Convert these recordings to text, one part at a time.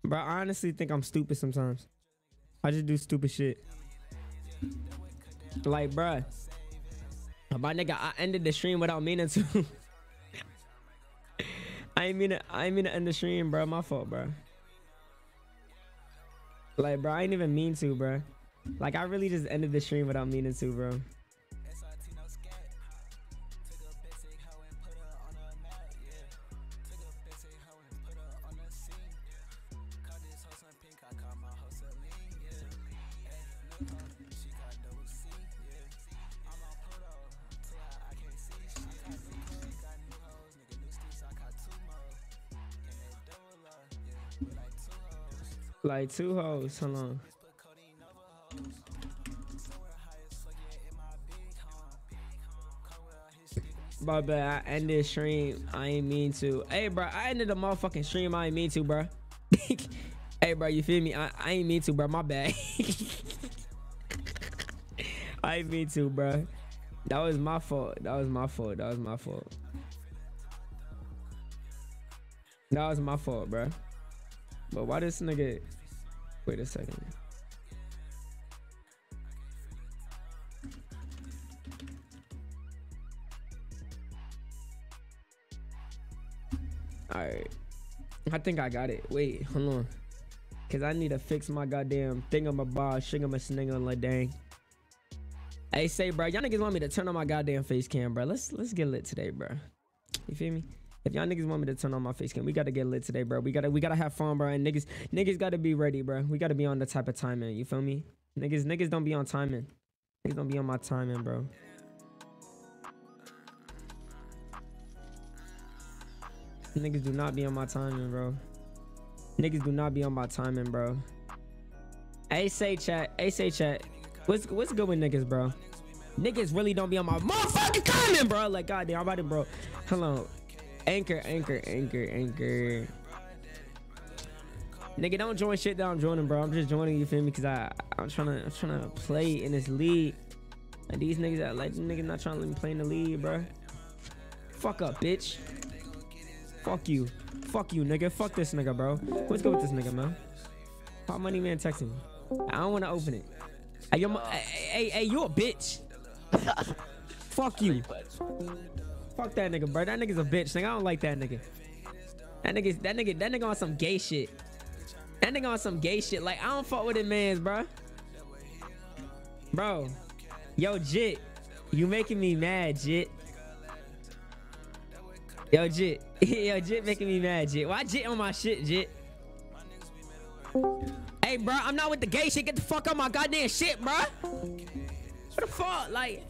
Bro, I honestly think I'm stupid sometimes. I just do stupid shit. Like, bruh, my nigga, I ended the stream without meaning to. I ain't mean to end the stream, bro. My fault, bro. Like, bro, I ain't even mean to, bro. Like, I really just ended the stream without meaning to, bro. Like 2 hoes, hold on. My bad, I ended stream. I ain't mean to. Hey, bro, I ended the motherfucking stream. I ain't mean to, bro. Hey, bro, you feel me? I ain't mean to, bro. My bad. I ain't mean to, bro. That was my fault. That was my fault. That was my fault. That was my fault, bro. But why this nigga? Wait a second. Alright. I think I got it. Wait, hold on. Cause I need to fix my goddamn thingamabob, shingamasninga la dang. Hey, say, bro, y'all niggas want me to turn on my goddamn face cam, bro. Let's get lit today, bro. You feel me? If y'all niggas want me to turn on my face cam, we gotta get lit today, bro. We gotta have fun, bro. And niggas gotta be ready, bro. We gotta be on the type of timing. You feel me? Niggas don't be on timing. Niggas don't be on my timing, bro. Niggas do not be on my timing, bro. Niggas do not be on my timing, bro. Hey, say chat. Hey, say chat. What's good with niggas, bro? Niggas really don't be on my motherfucking timing, bro. Like, goddamn, I'm about to, bro. Hold on. Anchor. Nigga, don't join shit that I'm joining, bro. I'm just joining, you feel me? Cause I'm trying to play in this league. And these niggas like niggas not trying to let me play in the league, bro. Fuck up, bitch. Fuck you, nigga. Fuck this nigga, bro. What's good with this nigga, man? Pop Money Man texting me. I don't want to open it. Hey, you a bitch. Fuck you. Fuck that nigga, bro. That nigga's a bitch. Nigga, I don't like that nigga. That nigga on some gay shit. That nigga on some gay shit. Like, I don't fuck with it, mans, bro. Bro. Yo, Jit. You making me mad, Jit. Yo, Jit. Yo, Jit making me mad, Jit. Why Jit on my shit, Jit? Hey, bro, I'm not with the gay shit. Get the fuck on my goddamn shit, bro. What the fuck? Like...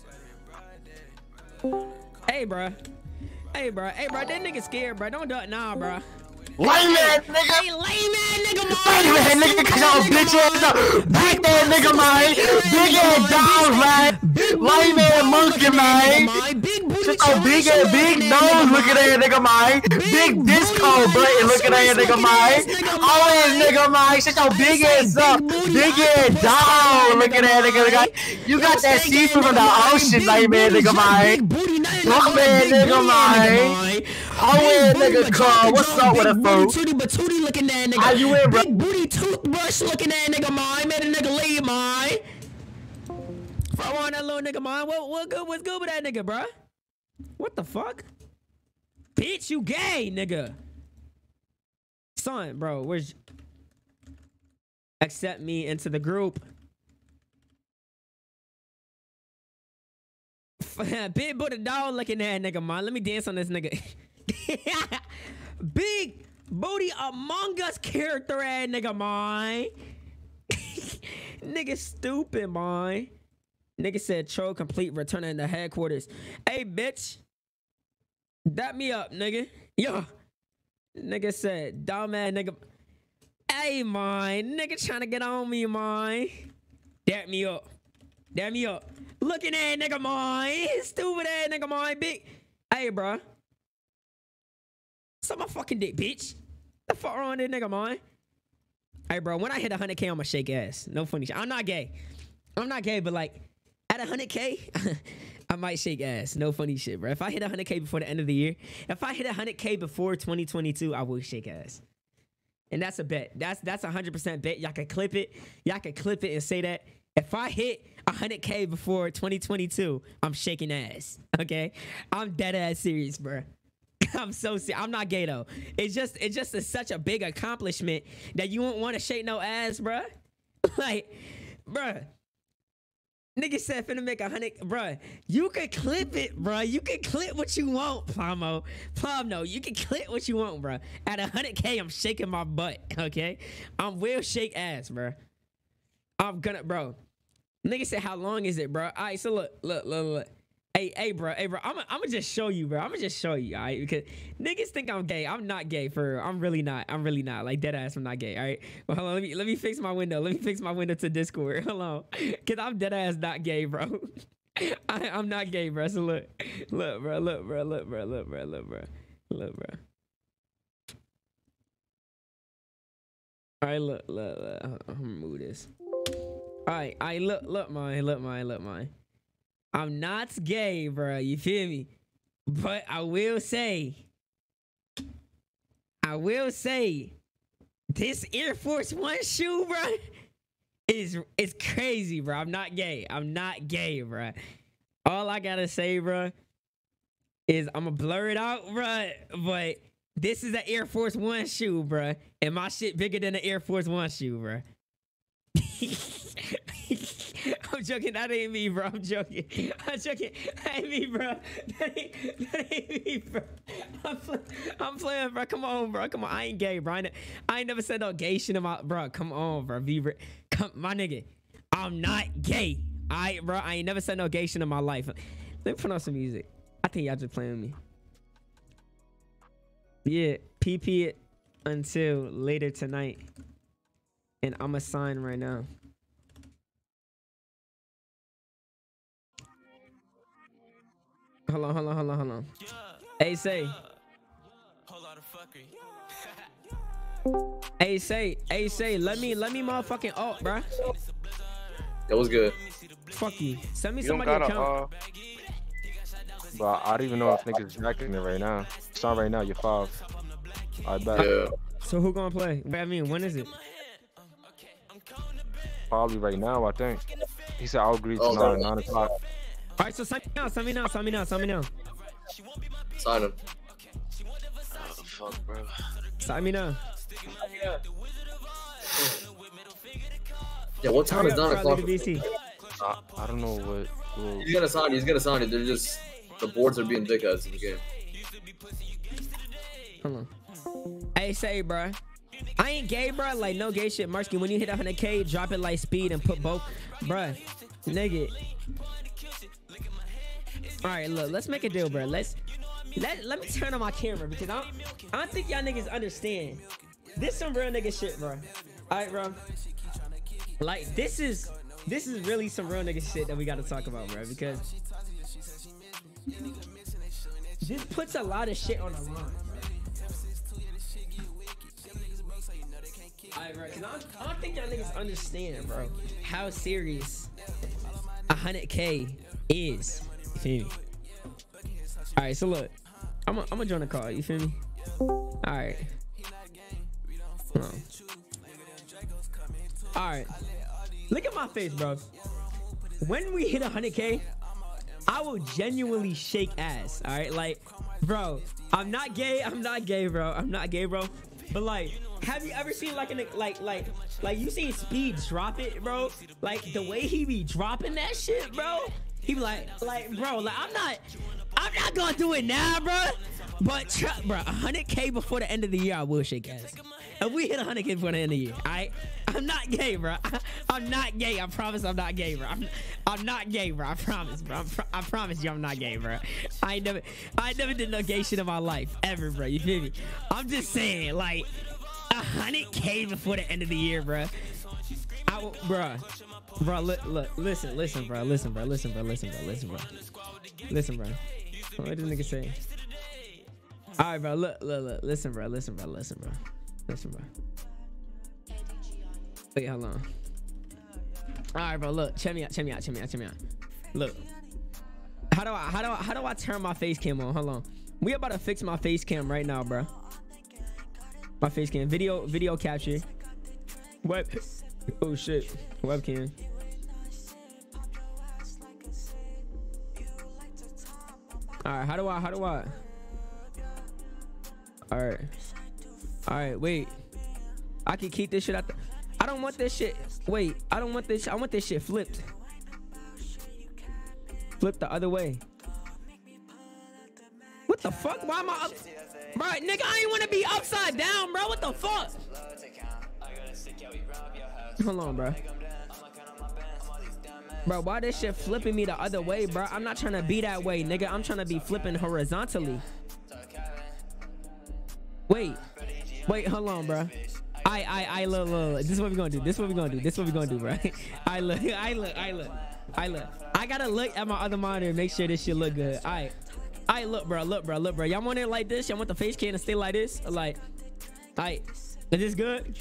Hey, bro. That nigga scared, bro. Don't do it now, bro. Lame ass nigga. Hey, lame ass nigga, man. Lame ass nigga, cause y'all bitch ass up. Back that nigga, man. Big ass dog, man. Lame ass monkey, man. Shut your big nose looking at nigga, man. Big disco button looking at nigga, man. All ass nigga, man. Shut your big ass up. Big ass dog looking at nigga. You got that seafood from the ocean, lame ass nigga, man. Lame ass nigga, man. Oh, nigga, Carl, what's up with a fool? Tootie looking at nigga. How you in, bro? Big booty toothbrush looking at nigga, mine. Made a nigga leave, mine. Throw on that little nigga, mine. What's good with that nigga, bro? What the fuck? Bitch, you gay, nigga. Son, bro, where's... Accept me into the group. Big booty dog looking at nigga, man. Let me dance on this nigga. Big booty Among Us character ass nigga, man. Nigga stupid, man. Nigga said troll complete, returning to headquarters. Hey, bitch. Dap me up, nigga. Yo. Nigga said, dumb ass nigga. Hey, man. Nigga trying to get on me, man. Dap me up. Dap me up. Looking at nigga, man. Stupid ass nigga, man. Big. Hey, bro. Suck my fucking dick, bitch. The fuck wrong with that nigga, man? Hey, bro, when I hit 100K, I'ma shake ass. No funny shit. I'm not gay. I'm not gay, but like, at 100K, I might shake ass. No funny shit, bro. If I hit 100K before the end of the year, if I hit 100K before 2022, I will shake ass. And that's a bet. That's 100% bet. Y'all can clip it. Y'all can clip it and say that if I hit 100K before 2022, I'm shaking ass. Okay, I'm dead ass serious, bro. I'm so serious. I'm not gay though. It's just such a big accomplishment that you won't want to shake no ass, bro. Like, bro. Nigga said finna make 100, bruh. You can clip it, bruh. You can clip what you want, Plamo. Plamo, you can clip what you want, bruh. At 100K, I'm shaking my butt, okay? I'm will shake ass, bruh. I'm gonna, bro. Nigga said, how long is it, bro? All right, so look. Hey, bro. I'ma just show you, bro. I'ma just show you, all right? Because niggas think I'm gay. I'm not gay, for real. I'm really not. Like, dead ass, I'm not gay, all right? But hold on, let me fix my window. Let me fix my window to Discord. Hold on. Because I'm dead ass not gay, bro. I'm not gay, bro. So look, bro. All right, look. I'm gonna move this. All right, look, mine. I'm not gay, bro. You feel me? But I will say, this Air Force One shoe, bro, is crazy, bro. I'm not gay, bro. All I gotta say, bro, is I'm gonna blur it out, bro. But this is an Air Force One shoe, bro, and my shit bigger than an Air Force One shoe, bro. I'm joking. That ain't me, bro. I'm joking. That ain't me, bro. That ain't me, bro. I'm playing, bro. Come on, bro. Come on. I ain't gay, bro. I ain't never said no gay shit in my, bro. Come on, bro. My nigga. I'm not gay. Bro. I ain't never said no gay shit in my life. Let me put on some music. I think y'all just playing with me. Yeah. PP it until later tonight. And I'ma sign right now. Hold on. Hey, say. Hey, say. Let me motherfucking alt, bro. That was good. Fuck you. Send me You somebody account. But I don't even know if niggas jacking it right now. It's not right now. You're 5. I bet. Yeah. So who gonna play? I mean, when is it? Probably right now, I think. He said I'll agree tonight at 9 o'clock. All right, so sign me now. Sign him. Oh, fuck, bro. Sign me now. Yeah, what time is 9 o'clock? I don't know what. He's gonna sign it. They're just, the boards are being dickheads in the game. Hold on. Hey, say, bro. I ain't gay, bro. Like, no gay shit. Marsky, when you hit 100K, drop it like speed and put both. Bruh, nigga. All right, look, let's make a deal, bro. Let me turn on my camera because I don't think y'all niggas understand. This some real nigga shit, bro. All right, bro. Like, this is really some real nigga shit that we got to talk about, bro, because this puts a lot of shit on the line. Alright, bro, 'cause I don't think y'all niggas understand, bro, how serious 100K is. You feel me? Alright, so look, I'm gonna join the call. You feel me? Alright. Alright. Look at my face, bro. When we hit 100K, I will genuinely shake ass. Alright, like, bro, I'm not gay, bro. But like, have you ever seen like like you seen Speed drop it, bro? Like the way he be dropping that shit, bro. He be like bro, like I'm not gonna do it now, bro. But bro, 100K before the end of the year, I will shake ass. If we hit 100K before the end of the year, alright? I'm not gay, bro. I'm not gay. I promise I'm not gay, bro. I'm not gay, bro. I promise, bro. I promise you I'm not gay, bro. I never did no gay shit in my life, ever, bro. You feel me? I'm just saying, like, 100K before the end of the year, bro. Bro, look, listen, bro. Listen, bro. What did this nigga say? All right, bro. Look. Listen, bro. Wait, hold on. All right, bro. Look, check me out. Look, how do I turn my face cam on? Hold on. We about to fix my face cam right now, bro. My face cam. Video capture. Web. Oh shit. Webcam. Alright, how do I? Alright, wait. I can keep this shit out. I don't want this shit. Wait, I don't want this. I want this shit flipped. Flip the other way. What the fuck? Why am I up? Bro, nigga, I ain't want to be upside down, bro. What the fuck? Hold on, bro. Bro, why this shit flipping me the other way, bro? I'm not trying to be that way, nigga. I'm trying to be flipping horizontally. Wait, hold on, bro. I look. This is what we gonna do. This is what we gonna do, bro. I look. I gotta look at my other monitor and make sure this shit look good. I look, bro. Y'all want it like this? Y'all want the face cam to stay like this? Like, is this good?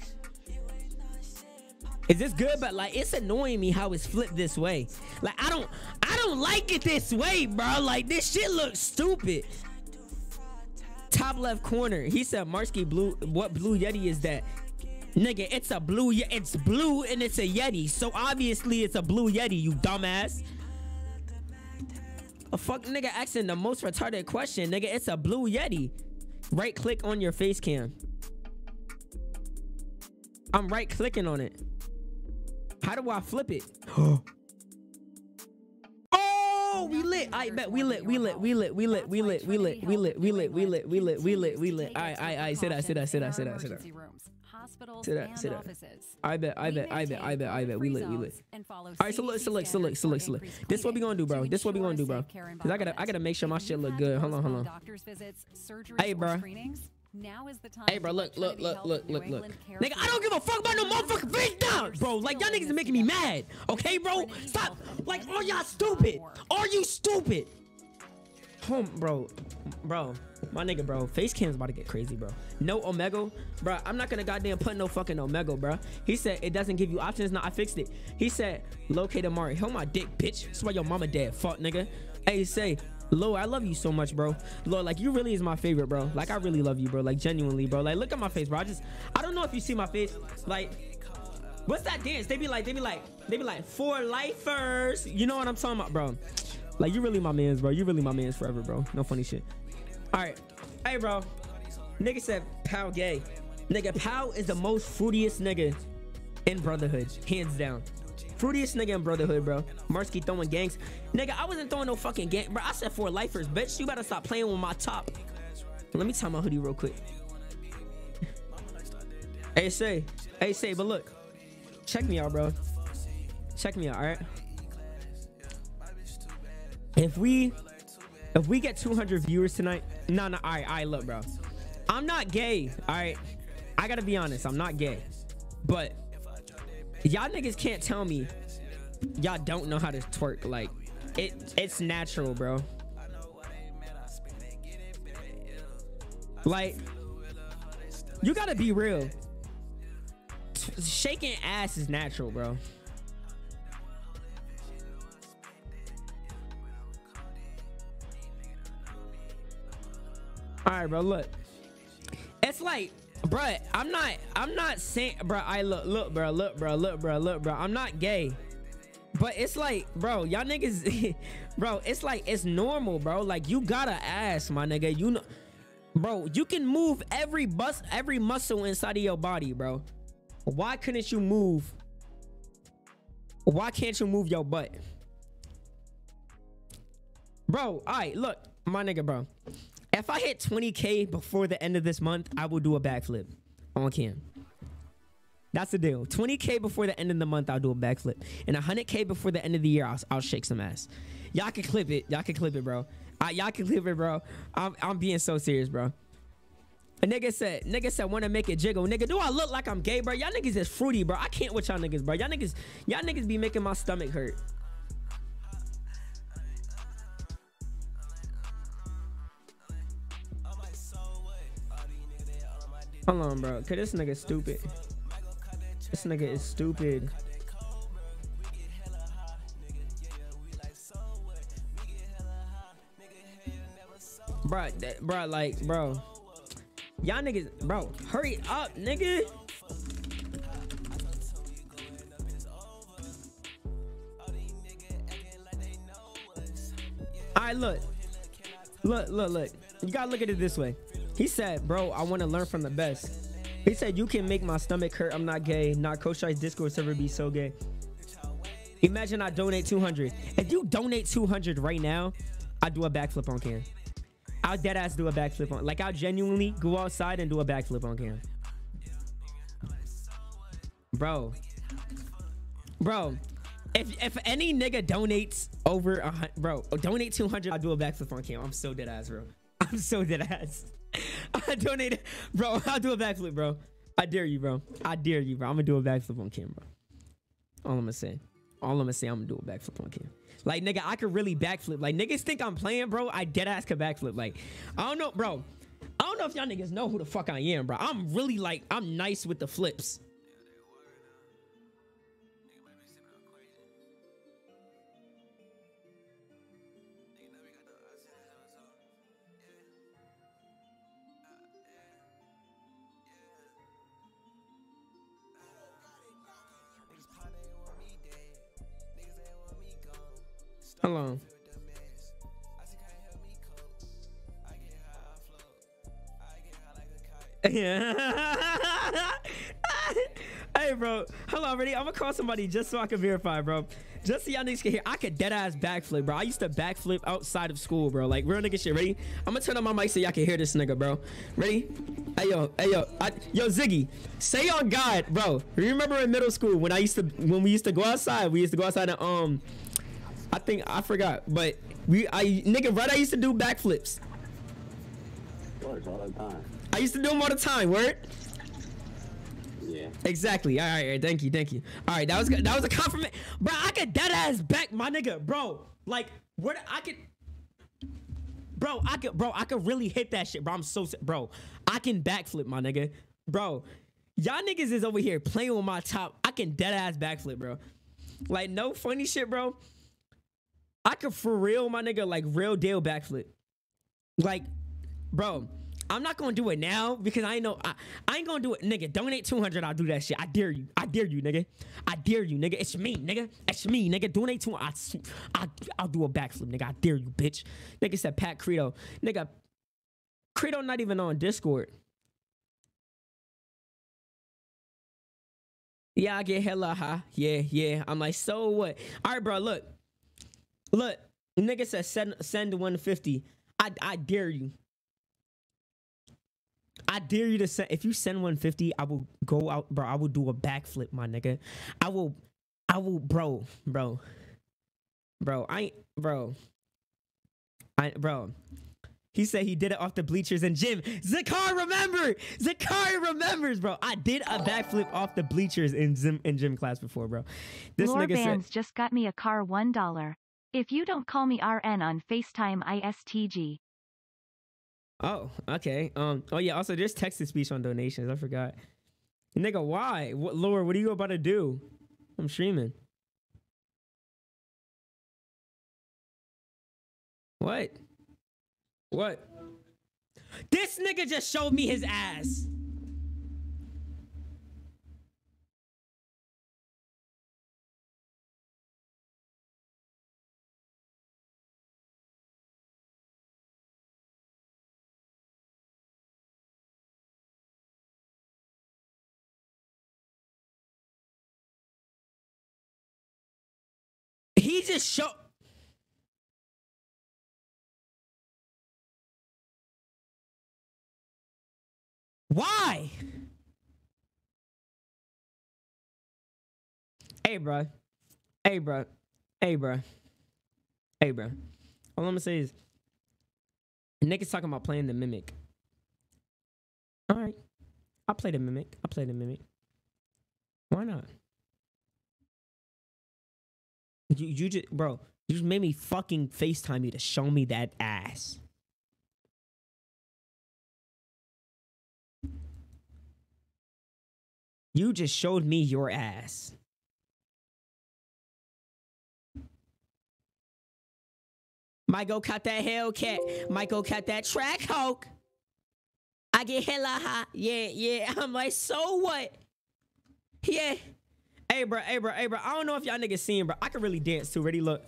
Is this good? But like, it's annoying me how it's flipped this way. Like, I don't like it this way, bro. Like, this shit looks stupid. Top left corner. He said, Marsky blue. What blue Yeti is that? Nigga, it's a blue. It's blue and it's a Yeti. So obviously it's a blue Yeti, you dumbass. A fuck nigga asking the most retarded question. Nigga, it's a blue Yeti. Right click on your face cam. I'm right clicking on it. How do I flip it? Oh, we lit. I bet we lit. Alright, sit that. I bet we lit. Alright, so look. This what we gonna do, bro. Cause I gotta make sure my shit look good. Hold on. Hey, bro. Now is the time. Hey, bro, look. Nigga, I don't give a fuck about no motherfucking face down, bro. Like, y'all niggas are making me mad. Okay, bro? Stop. Like, are y'all stupid? Are you stupid? Bro. My nigga, bro. Face cam's about to get crazy, bro. No Omega. Bro, I'm not gonna goddamn put no fucking Omega, bro. He said it doesn't give you options. Now I fixed it. He said, locate Amari. Hold my dick, bitch. That's why your mama dead. Fuck, nigga. Hey, say, Lord, I love you so much, bro. Lord, like, you really is my favorite, bro. Like, I really love you, bro. Like, genuinely, bro. Like, look at my face, bro. I don't know if you see my face. Like, what's that dance? They be like, for lifers. You know what I'm talking about, bro? Like, you really my mans, bro. You really my mans forever, bro. No funny shit. All right. Hey, bro. Nigga said Pow gay. Nigga, Pow is the most fruitiest nigga in Brotherhood. Hands down. Fruitiest nigga in Brotherhood, bro. Marsky throwing gangs. Nigga, I wasn't throwing no fucking gang. Bro, I said for lifers, bitch. You better stop playing with my top. Let me tie my hoodie real quick. Hey, say, but look. Check me out, bro. Check me out, all right? If we get 200 viewers tonight, no, all right, look, bro. I'm not gay, all right? I gotta be honest, I'm not gay. But y'all niggas can't tell me y'all don't know how to twerk. Like, it's natural, bro. Like, you gotta be real. Shaking ass is natural, bro. All right, bro, look. It's like, bruh, I'm not saying, bruh, look, bro. I'm not gay. But it's like, bro, y'all niggas, bro, it's like, it's normal, bro. Like, you gotta ask, my nigga. You know, bro, you can move every muscle inside of your body, bro. Why couldn't you move? Why can't you move your butt? Bro, all right, look, my nigga, bro. If I hit 20K before the end of this month, I will do a backflip on cam. That's the deal. 20K before the end of the month, I'll do a backflip. And 100K before the end of the year, I'll shake some ass. Y'all can clip it. Y'all can clip it, bro. Y'all can clip it, bro. I'm being so serious, bro. A nigga said, wanna make it jiggle. Nigga, do I look like I'm gay, bro? Y'all niggas is fruity, bro. I can't with y'all niggas, bro. Y'all niggas be making my stomach hurt. Hold on, bro. Cause this nigga stupid. This nigga is stupid. Bro, like, bro. Y'all niggas, bro, hurry up, nigga. All right, look. You gotta look at it this way. He said, bro, I want to learn from the best. He said, you can make my stomach hurt. I'm not gay. Not Coach Stri's Discord server be so gay. Imagine I donate 200. If you donate 200 right now, I do a backflip on cam. I'll dead ass do a backflip on. Like, I'll genuinely go outside and do a backflip on cam. Bro, if any nigga donates over donate 200, I'll do a backflip on cam. I'm so dead ass, bro. I'm so dead ass. I donated, bro. I'll do a backflip, bro. I dare you, bro. I dare you, bro. I'm gonna do a backflip on cam, bro. All I'm gonna say, I'm gonna do a backflip on cam. Like, nigga, I could really backflip. Like, niggas think I'm playing, bro. I dead ass could backflip. Like, I don't know, bro. I don't know if y'all niggas know who the fuck I am, bro. I'm really like, I'm nice with the flips. Hold on. Hey, bro. Hold on, ready? I'm gonna call somebody just so I can verify, bro. Just so y'all niggas can hear. I could dead ass backflip, bro. I used to backflip outside of school, bro. Like, real nigga shit. Ready? I'm gonna turn on my mic so y'all can hear this nigga, bro. Ready? Hey, yo. Yo, Ziggy. Say on God, bro. Remember in middle school when we used to go outside? We used to go outside and I forgot, but nigga, right? I used to do backflips. All the time. I used to do them all the time. Word? Yeah. Exactly. All right. Thank you. All right, that was good. That was a compliment, bro. I could dead ass back my nigga, bro. Like, what I could really hit that shit, bro. Bro. I can backflip, my nigga, bro. Y'all niggas is over here playing with my top. I can dead ass backflip, bro. Like, no funny shit, bro. I could for real, my nigga, like real deal backflip. Like, bro, I'm not gonna do it now because I ain't gonna do it, nigga. Donate 200, I'll do that shit. I dare you, nigga. I dare you, nigga. It's me, nigga. Donate 200, I'll do a backflip, nigga. I dare you, bitch. Nigga said Pat Credo, nigga. Credo not even on Discord. Yeah, I get hella high. Yeah. I'm like, so what? All right, bro, look, nigga said send 150. I dare you. I dare you to send. If you send 150, I will go out, bro. I will do a backflip, my nigga. I will, bro. He said he did it off the bleachers in gym. Zakar remembers, bro. I did a backflip off the bleachers in gym class before, bro. This Lore nigga Bands said, just got me a car $1. If you don't call me RN on FaceTime ISTG. oh, okay. Oh yeah, also there's text-to-speech on donations. I forgot. Nigga, why? Lore, what are you about to do? I'm streaming. What? This nigga just showed me his ass. He just showed. Why? Hey, bro. All I'm gonna say is, niggas talking about playing the Mimic. All right, I'll play the Mimic. Why not? You just, bro, you just made me fucking FaceTime you to show me that ass. You just showed me your ass. Might go cut that Hellcat. Might go cut that Track Hulk. I get hella high. Yeah. I'm like, so what? Yeah. Hey, bro. I don't know if y'all niggas seen, bro. I can really dance too. Ready? Look.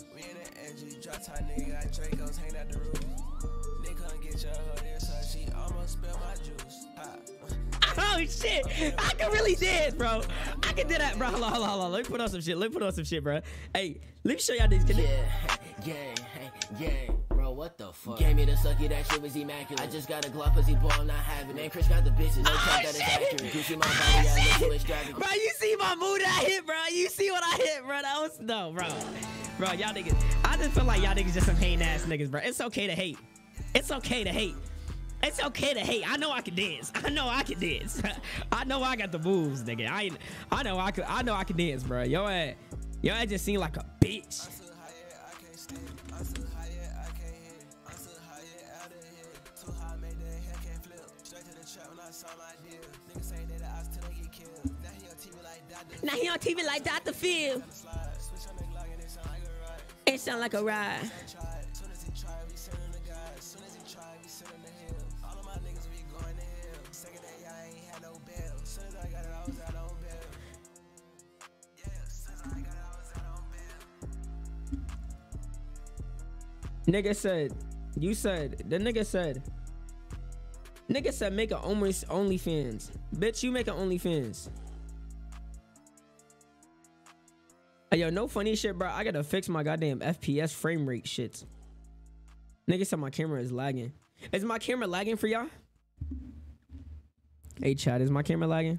Oh shit! I can really dance, bro. I can do that, bro. Hold on. Let me put on some shit, bro. Hey, let me show y'all these. Yeah, bro, what the fuck? Gave me the sucky, that shit was immaculate. I just got a Glock, pussy boy, I'm not having it. Man, Chris got the bitches, no cap that is accurate. You see my body, I look so extravagant. Bro, you see my mood I hit, bro. You see what I hit, bro. That was, no, bro. Bro, y'all niggas, I just feel like y'all niggas just some hating ass niggas, bro. It's okay to hate. It's okay to hate. I know I can dance. I know I I got the moves, nigga. I know I can dance, bro. Yo ass just seem like a bitch. Now he on TV like Dr. Phil. It sound like a ride. Nigga said make a OnlyFans. Bitch, you make an OnlyFans. Hey, yo, no funny shit, bro. I gotta fix my goddamn FPS frame rate shit. Nigga said my camera is lagging. Is my camera lagging for y'all? Hey, chat, is my camera lagging?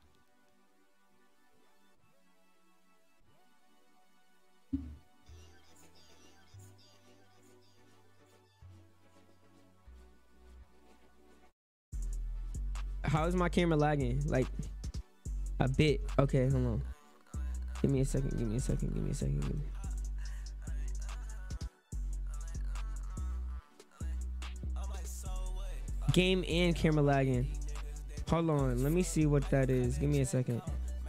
How is my camera lagging? Like a bit. Okay, hold on. Give me a second. Game and camera lagging. Hold on. Let me see what that is. Give me a second.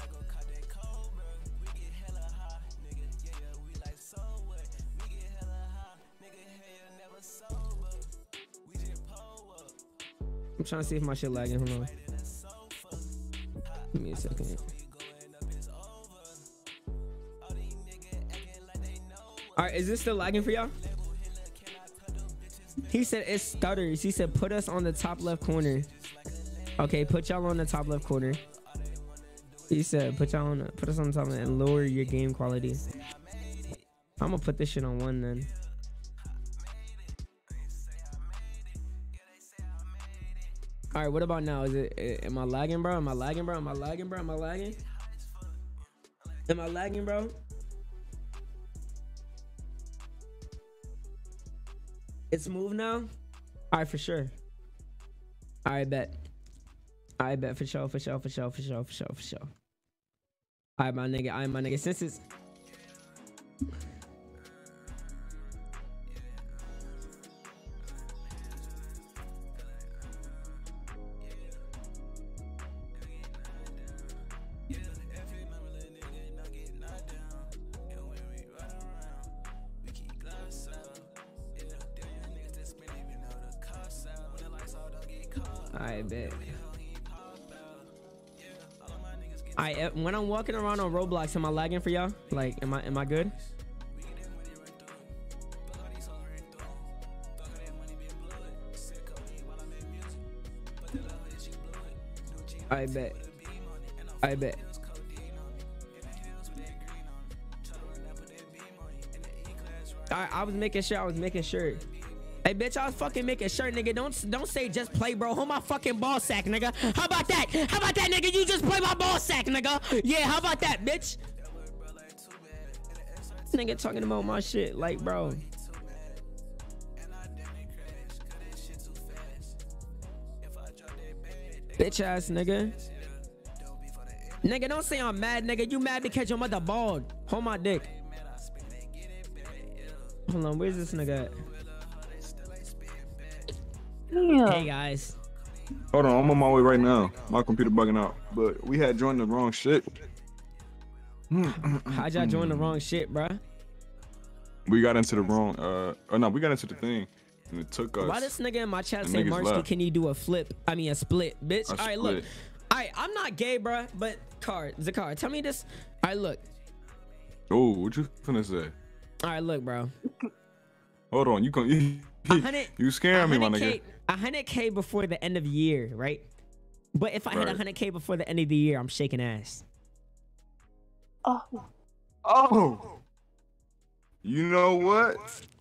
I'm trying to see if my shit lagging. Hold on. Give me a second. All right, is this still lagging for y'all? He said it stutters. He said put us on the top left corner. Okay, put y'all on the top left corner. He said put us on the top and lower your game quality. I'm gonna put this shit on 1 then. All right, what about now? Am I lagging, bro? Am I lagging, bro? It's smooth now? All right, for sure. I bet for sure. All right, my nigga. Since it's I bet. When I'm walking around on Roblox, am I lagging for y'all? Like, am I good? I bet. I was making sure. Hey, bitch, I was fucking making sure, nigga. Don't say just play, bro. Hold my fucking ball sack, nigga. How about that, nigga? You just play my ball sack, nigga. Yeah, how about that, bitch? Nigga talking about my shit, like, bro. Bitch ass, nigga. Nigga, don't say I'm mad, nigga. You mad because your mother bald. Hold my dick. Hold on, where's this nigga at? Yeah. Hey guys. Hold on, I'm on my way right now. My computer bugging out, but we had joined the wrong shit. How'd y'all join the wrong shit, bruh? We got into the wrong. We got into the thing. And it took us. Why this nigga in my chat The say, niggas Marsky, left. can you do a flip? I mean, a split, bitch. A All right, look. split. All right, I'm not gay, bruh, but Zakar, tell me this. All right, look. Oh, what you finna say? All right, look, bro. Hold on, you scaring me, my nigga. 100K before the end of the year, right? But if I hit Right. 100K before the end of the year, I'm shaking ass. Oh, you know what?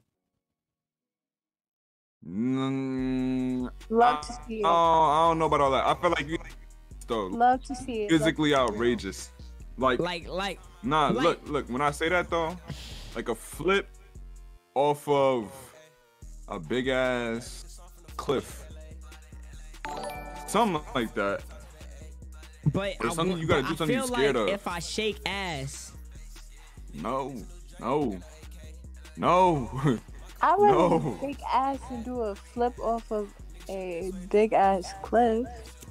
Love to see it. I don't know about all that. I feel like you though Love to see it. physically outrageous. Like nah, like- look. When I say that though, like a flip off of a big ass cliff, something like that. But There's something you gotta do something I you're feel scared like of. if I shake ass, No. I would No. take ass and do a flip off of a big ass cliff.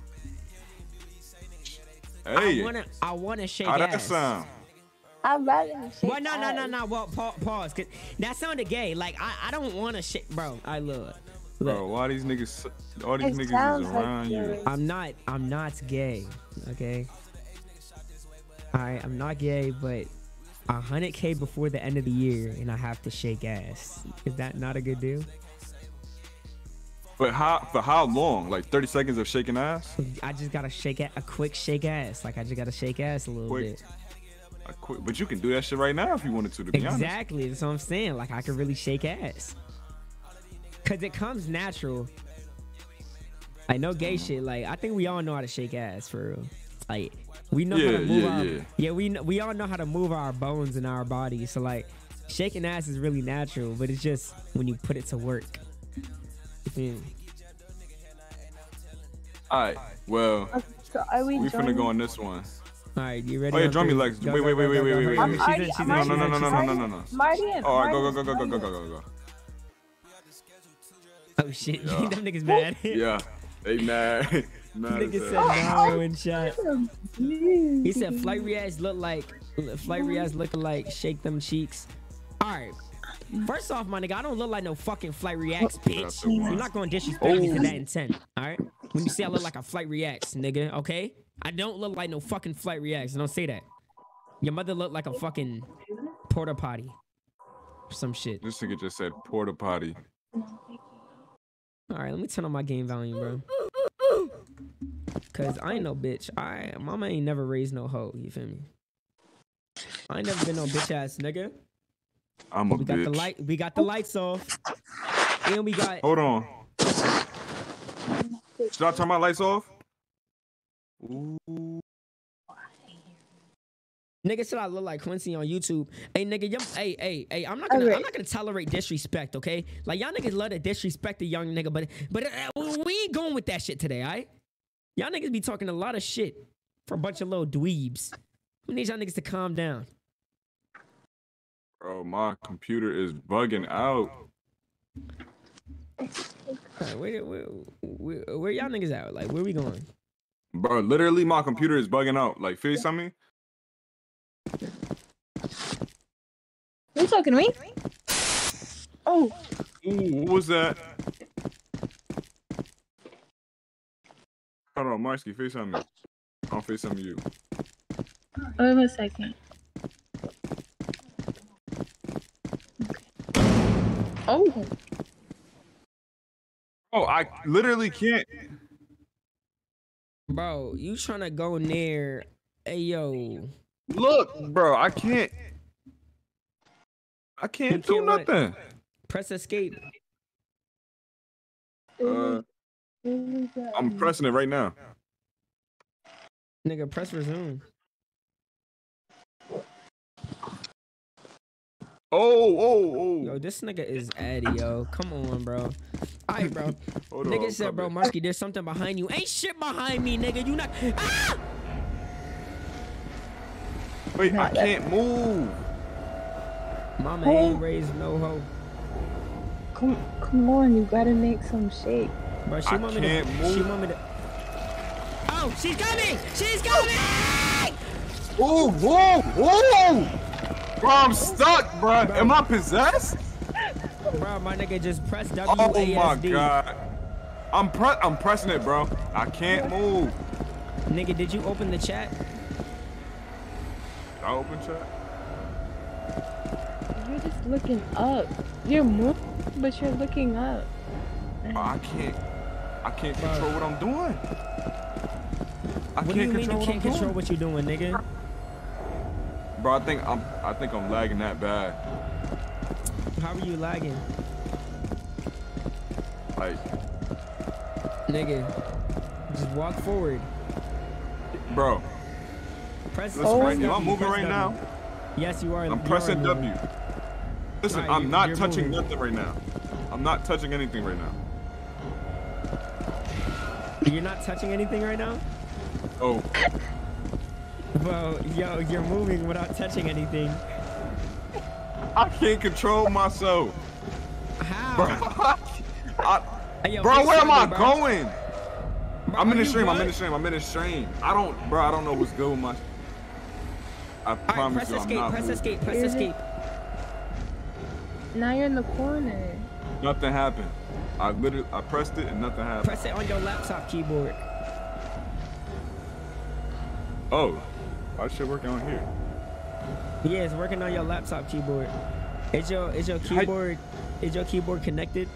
Hey, I wanna shake how ass. that sound? I'd rather shake Well, no. ass. Well, pause. 'Cause that sounded gay. Like I don't want to shake, bro. I look. Bro, why these niggas? All these It niggas sounds is like around you. gay. I'm not gay. Okay. All right, I'm not gay, but 100K before the end of the year, and I have to shake ass. Is that not a good deal? But for how long? Like 30 seconds of shaking ass? I just gotta a quick shake ass. Like I just gotta shake ass a little Quick. bit. But you can do that shit right now if you wanted to be honest. Exactly. That's what I'm saying. Like I could really shake ass. Cause it comes natural. Like no gay shit. Like I think we all know how to shake ass for real. Like we know how to move we all know how to move our bones in our body. So like shaking ass is really natural, but it's just when you put it to work. You feel me? Alright, well, So are we we finna joining? go on this one. All right, you ready? Oh yeah, on join me, three? Lex. Go, Wait. go, go, go. I'm She's already- in, she's I'm in, already- she's in, she's in. No. Martin. Alright, go. Oh shit, Yeah. them niggas mad. Yeah, they mad. Mad as Nigga hell. said no in chat. He said flight reacts looking like shake them cheeks. All right. First off, my nigga, I don't look like no fucking flight reacts, bitch. You're not gonna disrespect me to that intent, all right? When you say I look like a flight reacts, nigga, okay? I don't look like no fucking flight reacts. Don't say that. Your mother looked like a fucking porta potty or some shit. This nigga just said porta potty. All right, let me turn on my game volume, bro. Cause I ain't no bitch. Mama ain't never raised no hoe. You feel me? I ain't never been no bitch ass nigga. I'm a We got bitch. we got the lights off, and we got. Hold on. Should I turn my lights off? Ooh. Nigga said I look like Quincy on YouTube. Hey nigga, hey, I'm not gonna tolerate disrespect, okay? Like y'all niggas love to disrespect a young nigga, but we ain't going with that shit today, alright? Y'all niggas be talking a lot of shit for a bunch of little dweebs. We need y'all niggas to calm down. Bro, my computer is bugging out. Alright, where y'all niggas at? Like, where we going? Bro, literally my computer is bugging out. Like, FaceTime me? You talking to me? Oh, Ooh, what was that? Hold on, Marsky, FaceTime me. I'll FaceTime you. wait 1 second. Oh, Oh, I literally can't. Bro, you trying to go near? Hey yo, Look, bro, I can't. I can't do can't what? nothing. press escape. I'm pressing it right now. Nigga, press resume. Oh. Yo, this nigga is Addy, yo. Come on, bro. Alright, bro. Hold Nigga on, said, bro, coming. Marsky, there's something behind you. Ain't shit behind me, nigga. You not. Ah! Wait, I can't move. Mama ain't raised no hoe. come on, you gotta make some shake. Bro, she I want me can't to. move. She want me to. Oh, she's coming! She's coming! Ooh. Bro, I'm stuck, bro. Am I possessed? Bro, my nigga just press WASD. Oh my god. I'm pressing it, bro. I can't move. Nigga, did you open the chat? I open chat. You're just looking up. You're moving, but you're looking up. I can't control what I'm doing. What do you mean you can't control what you're doing, nigga? Bro, I think I'm lagging that bad. How are you lagging? Like, nigga, just walk forward. Bro. Press listen, right now, I'm moving right now. Yes, you are. I'm pressing W. Listen, right, I'm not you're touching moving. nothing right now. I'm not touching anything right now. You're not touching anything right now? Oh. Well, yo, you're moving without touching anything. I can't control myself. How? Bro, Hey, yo, bro where am I bro. going? Bro, I'm in are the you stream. good? I'm in the stream. I'm in the stream. I don't know what's good with my. I All right, promise press you, I'm escape, not press moving. escape, press escape. Now you're in the corner. Nothing happened. I pressed it and nothing happened. Press it on your laptop keyboard. Oh, why shit working on here? Yeah, it's working on your laptop keyboard. Is your keyboard connected?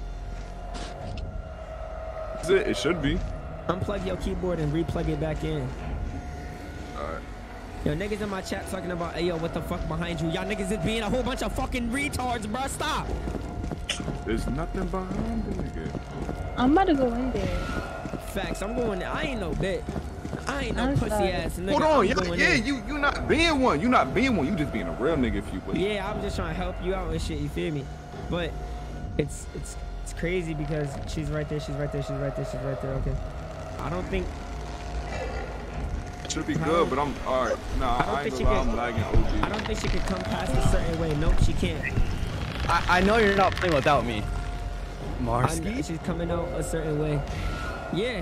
Is it? It should be. Unplug your keyboard and replug it back in. Alright. Yo, niggas in my chat talking about, hey, yo, what the fuck behind you? Y'all niggas is being a whole bunch of fucking retards, bruh. Stop. There's nothing behind the nigga. I'm about to go in there. Facts. I'm going there. I ain't no bitch. I ain't no I'm pussy sorry. ass nigga. Hold on, I'm yeah, going yeah, in. you not being one. You not being one. You just being a real nigga if you would. Yeah, I'm just trying to help you out and shit. You feel me? But it's crazy because she's right there. She's right there. She's right there. She's right there. Okay. I don't think. Should be good, but I'm alright. Nah, I ain't think gonna lie, she I'm lagging OG. I don't think she could come past a certain way. Nope, she can't. I know you're not playing without me. Marsky? She's coming out a certain way. Yeah.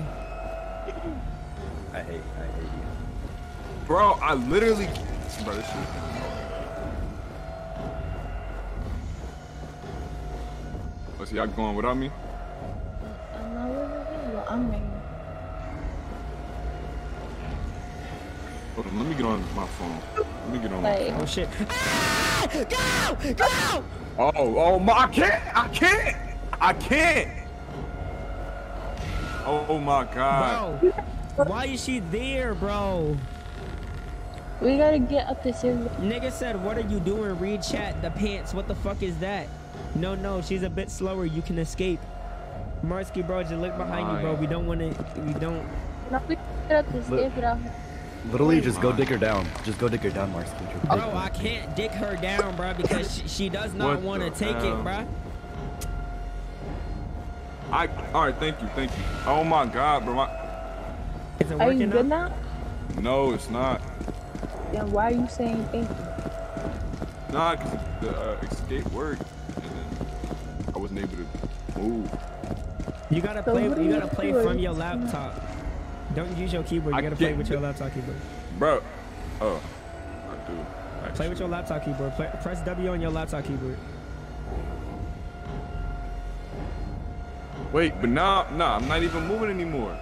I hate you. Bro, I literally. Bro, this shit. Oh, so y'all going without me? I'm not really here. I'm ready. Hold on, let me get on my phone. Let me get on my Like, phone. Oh shit. Ah! Go! Go! Oh my, I can't! Oh my god. Bro, why is she there, bro? we gotta get up this area. Nigga said, what are you doing? Read chat. The pants. What the fuck is that? No, she's a bit slower. You can escape. Marsky, bro, just look behind you, bro. We don't want to. We don't. No, we can get up this area without her. Literally, just go dig her down. Just go dig her down, Marsky. Bro, I can't dick her down, bro, because she does not What want to the take hell? it, bro. Alright, thank you. Oh my god, bro. Is it Are you working good now? now? No, it's not. Then why are you saying thank you? Nah, cause the escape worked, and then I wasn't able to move. You gotta So play. what are You you gotta play doing? from your laptop. Don't use your keyboard. You I gotta play can't with your do- laptop keyboard. Bro. Oh, I do. Play with your laptop keyboard. Press W on your laptop keyboard. Wait, but nah, I'm not even moving anymore.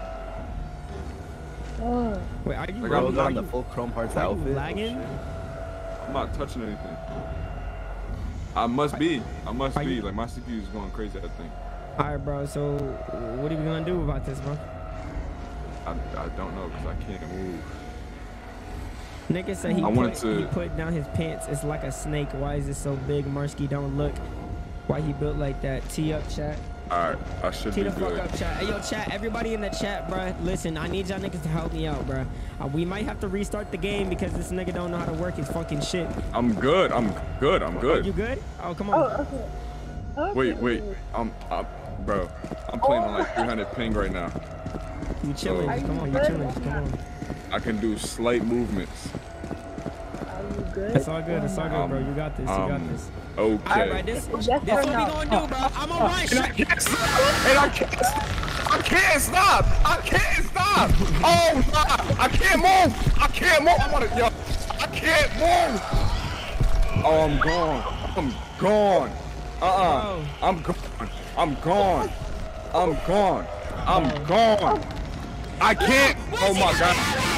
Oh, Wait, are you? Like, Bro, I'm got not- the full Chrome Hearts Are you outfit. lagging? I'm not touching anything. I must be. Are you- Like, my CPU is going crazy, I think. All right, bro. So, what are we gonna do about this, bro? I don't know, because I can't move. Nigga said he I wanted he to- put down his pants. It's like a snake. Why is it so big? Marsky, don't look. Why he built like that? Tee up, chat. Alright, I should Tee be the fuck good. up, chat. Hey, yo, chat. Everybody in the chat, bruh. Listen, I need y'all niggas to help me out, bruh. We might have to restart the game because this nigga don't know how to work his fucking shit. I'm good. Oh, you good? Oh, come on. oh, okay. Okay. Wait. Bro, I'm playing on like 300 ping right now. You chilling? Are you Come on, you good? chilling? Come on. I can do slight movements. Are you good? It's all good. It's all good, bro. You got this. You got this. Okay. All right, bro. This Yes what we or no? gonna do, bro. I'm on my shit. I can't stop. Oh, nah. I can't move. I can't move. Oh, I'm gone. I'm gone. I'm gone. I'm gone. I'm gone. I can't. Oh my god.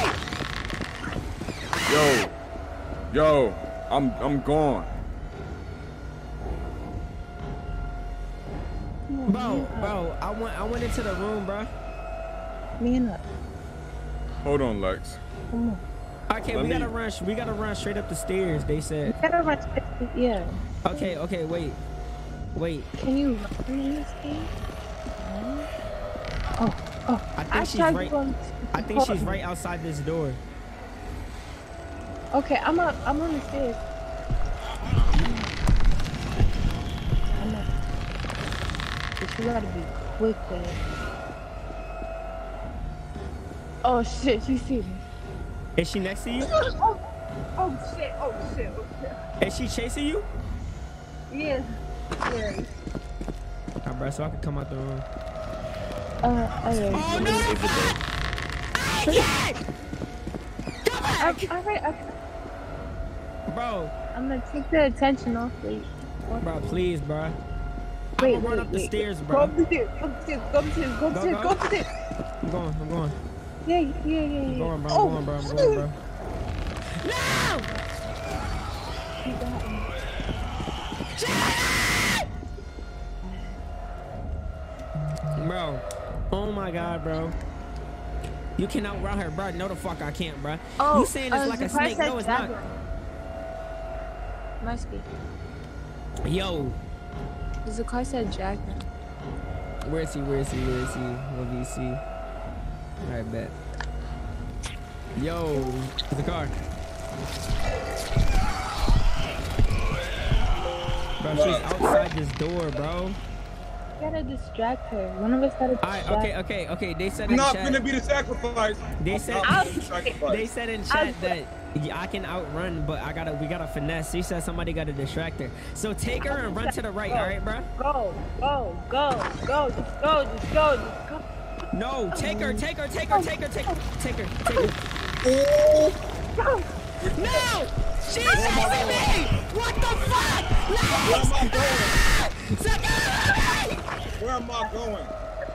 Yo, I'm gone. Bro, I went into the room, bro. Mina. Hold on, Lex. Come on. Okay, we gotta run straight up the stairs, they said. We gotta run. Yeah. Okay, wait. Can you run in this game? Oh. I think she's right outside this door. Okay, I'm on the stairs. But you gotta be quick there. Oh shit, she see me. Is she next to you? Oh shit. Is she chasing you? Yeah. Alright, bro, so I can come out the room. Okay. Oh no! Alright. Bro. I'm gonna take the attention off, please. Bro, please, bro. Wait, I'm gonna run up the stairs, bro. Go up the stairs. Go up the stairs. I'm going. Yeah. I'm going, bro. No! Bro. Oh my god, bro. You can outrun her, bro. No, the fuck I can't, bro. Oh, you saying it's like a snake? No, it's not. Must be. Yo. There's a car said Jack. Where is he? What VC? Alright, bet. Yo, there's a car. Bro, she's outside this door, bro. You gotta distract her. One of us gotta distract her. Okay. They said I'm in not chat. gonna be the sacrifice. They said in chat that I can outrun, but we gotta finesse. She said somebody gotta distract her. So take her and run to the right, alright, bro? Go. Just go. No, take her. Go. No! She's chasing me! What the fuck? Where am I going?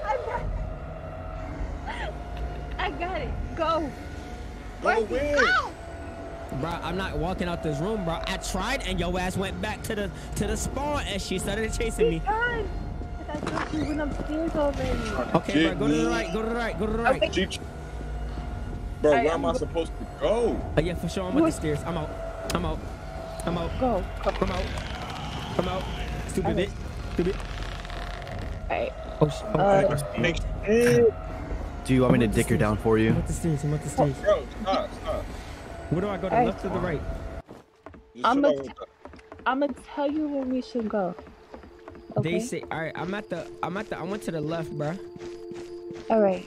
I got it. Go. Go where? Bro, I'm not walking out this room, bro. I tried and your ass went back to the spawn and she started chasing me. I thought you went upstairs already. Okay, bro, go to the right. Bro, where am I supposed to go? Yeah, for sure. I'm at the stairs. I'm out. Go. I'm out. Stupid bitch. Alright. Oh shit. Do you want me to dick her down for you? I'm at the stairs. Bro, stop. Where do I go? The left or the right? I'm gonna tell you where we should go. Okay? They say, all right. I went to the left, bro. All right.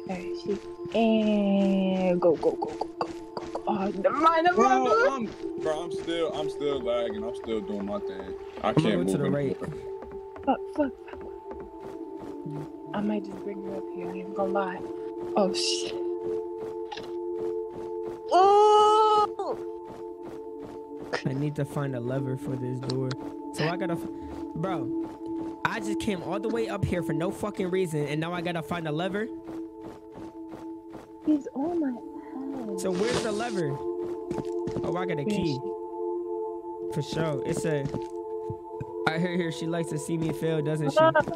And go. Oh, never mind. Bro, I'm still lagging. I'm still doing my thing. I I'm can't gonna go move to the right. Fuck. I might just bring her up here. I ain't gonna lie. Oh shit. Oh! I need to find a lever for this door. So I gotta, bro. I just came all the way up here for no fucking reason, and now I gotta find a lever. He's on my head. So where's the lever? Oh, I got a key. For sure. It's a. I heard her. She likes to see me fail, doesn't she?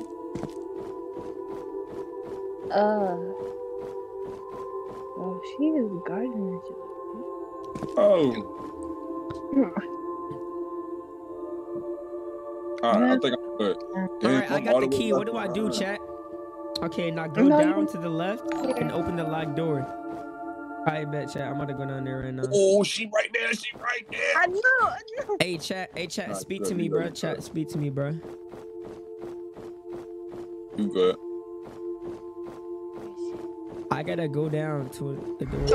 Oh, she is guarding us. Oh. Alright, I think I'm good. Alright, I got the key. What do I do, chat? Okay, now go down to the left and open the locked door. I bet, chat. I'm about to go down there right now. Oh, she right there. I know. Hey, chat. Speak to me, bro. Chat, speak to me, bro. You good? I gotta go down to the door.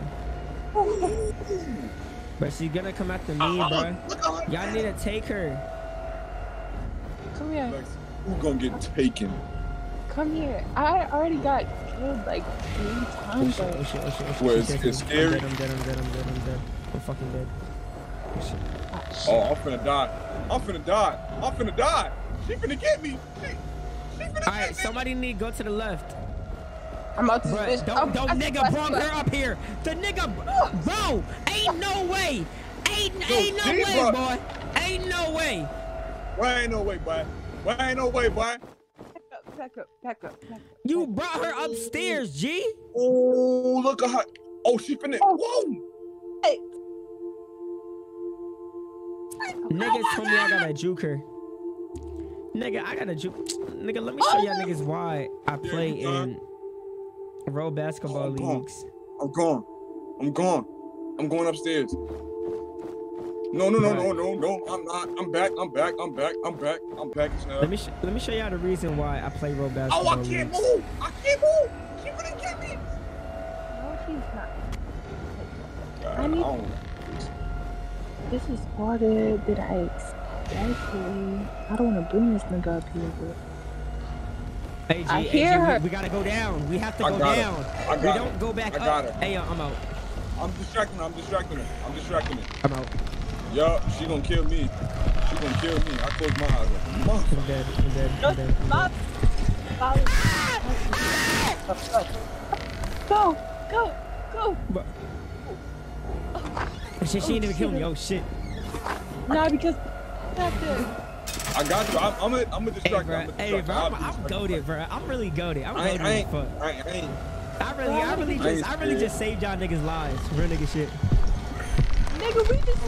But she's gonna come after me, bro. Y'all need to take her. Come here. Who's gonna get taken? Come here. I already got killed like 3 times. Oh shit. Well, it's scary. I'm dead. I'm fucking dead. Oh, I'm finna die. I'm finna die. I'm finna die. She finna get me. She finna All right, get me. somebody need to go to the left. I'm about to Bruh, don't nigga brought her up here. The nigga, bro, ain't no way. Ain't no G, way, bro. boy. Ain't no way. Why ain't no way, boy? Why ain't no way, boy? Back up. You brought her upstairs, G. Oh, look at her. Oh, she finna. Whoa. Hey. Niggas told me I gotta juke her. Nigga, I gotta juke. Nigga, let me show y'all niggas why I play in road basketball leagues. I'm gone. I'm going upstairs. No. I'm not. I'm back as hell. Let me show y'all the reason why I play road Oh, basketball I can't leagues. move. I can't move. She finna get me. No, she's not. God, I need- don't- This is harder than I expected. I don't want to bring this nigga up here, bro. Hey, G, I hey, hear G, her. we gotta go down. We have to I go got her. down. I We got don't her. go back I up. got her. Hey, yo, I'm out. I'm distracting her. I'm distracting her. I'm out. Yup, she gonna kill me. I close my eyes. I'm dead. Stop. Go. She ain't even killed me. Oh, shit. Nah, because back there. I got you. I'm a Hey, distract. bro. Hey, bro. I'm goaded, bro. I'm really goaded. I'm goaded as fuck. I really just saved y'all niggas' lives. Real nigga shit. Nigga, we just.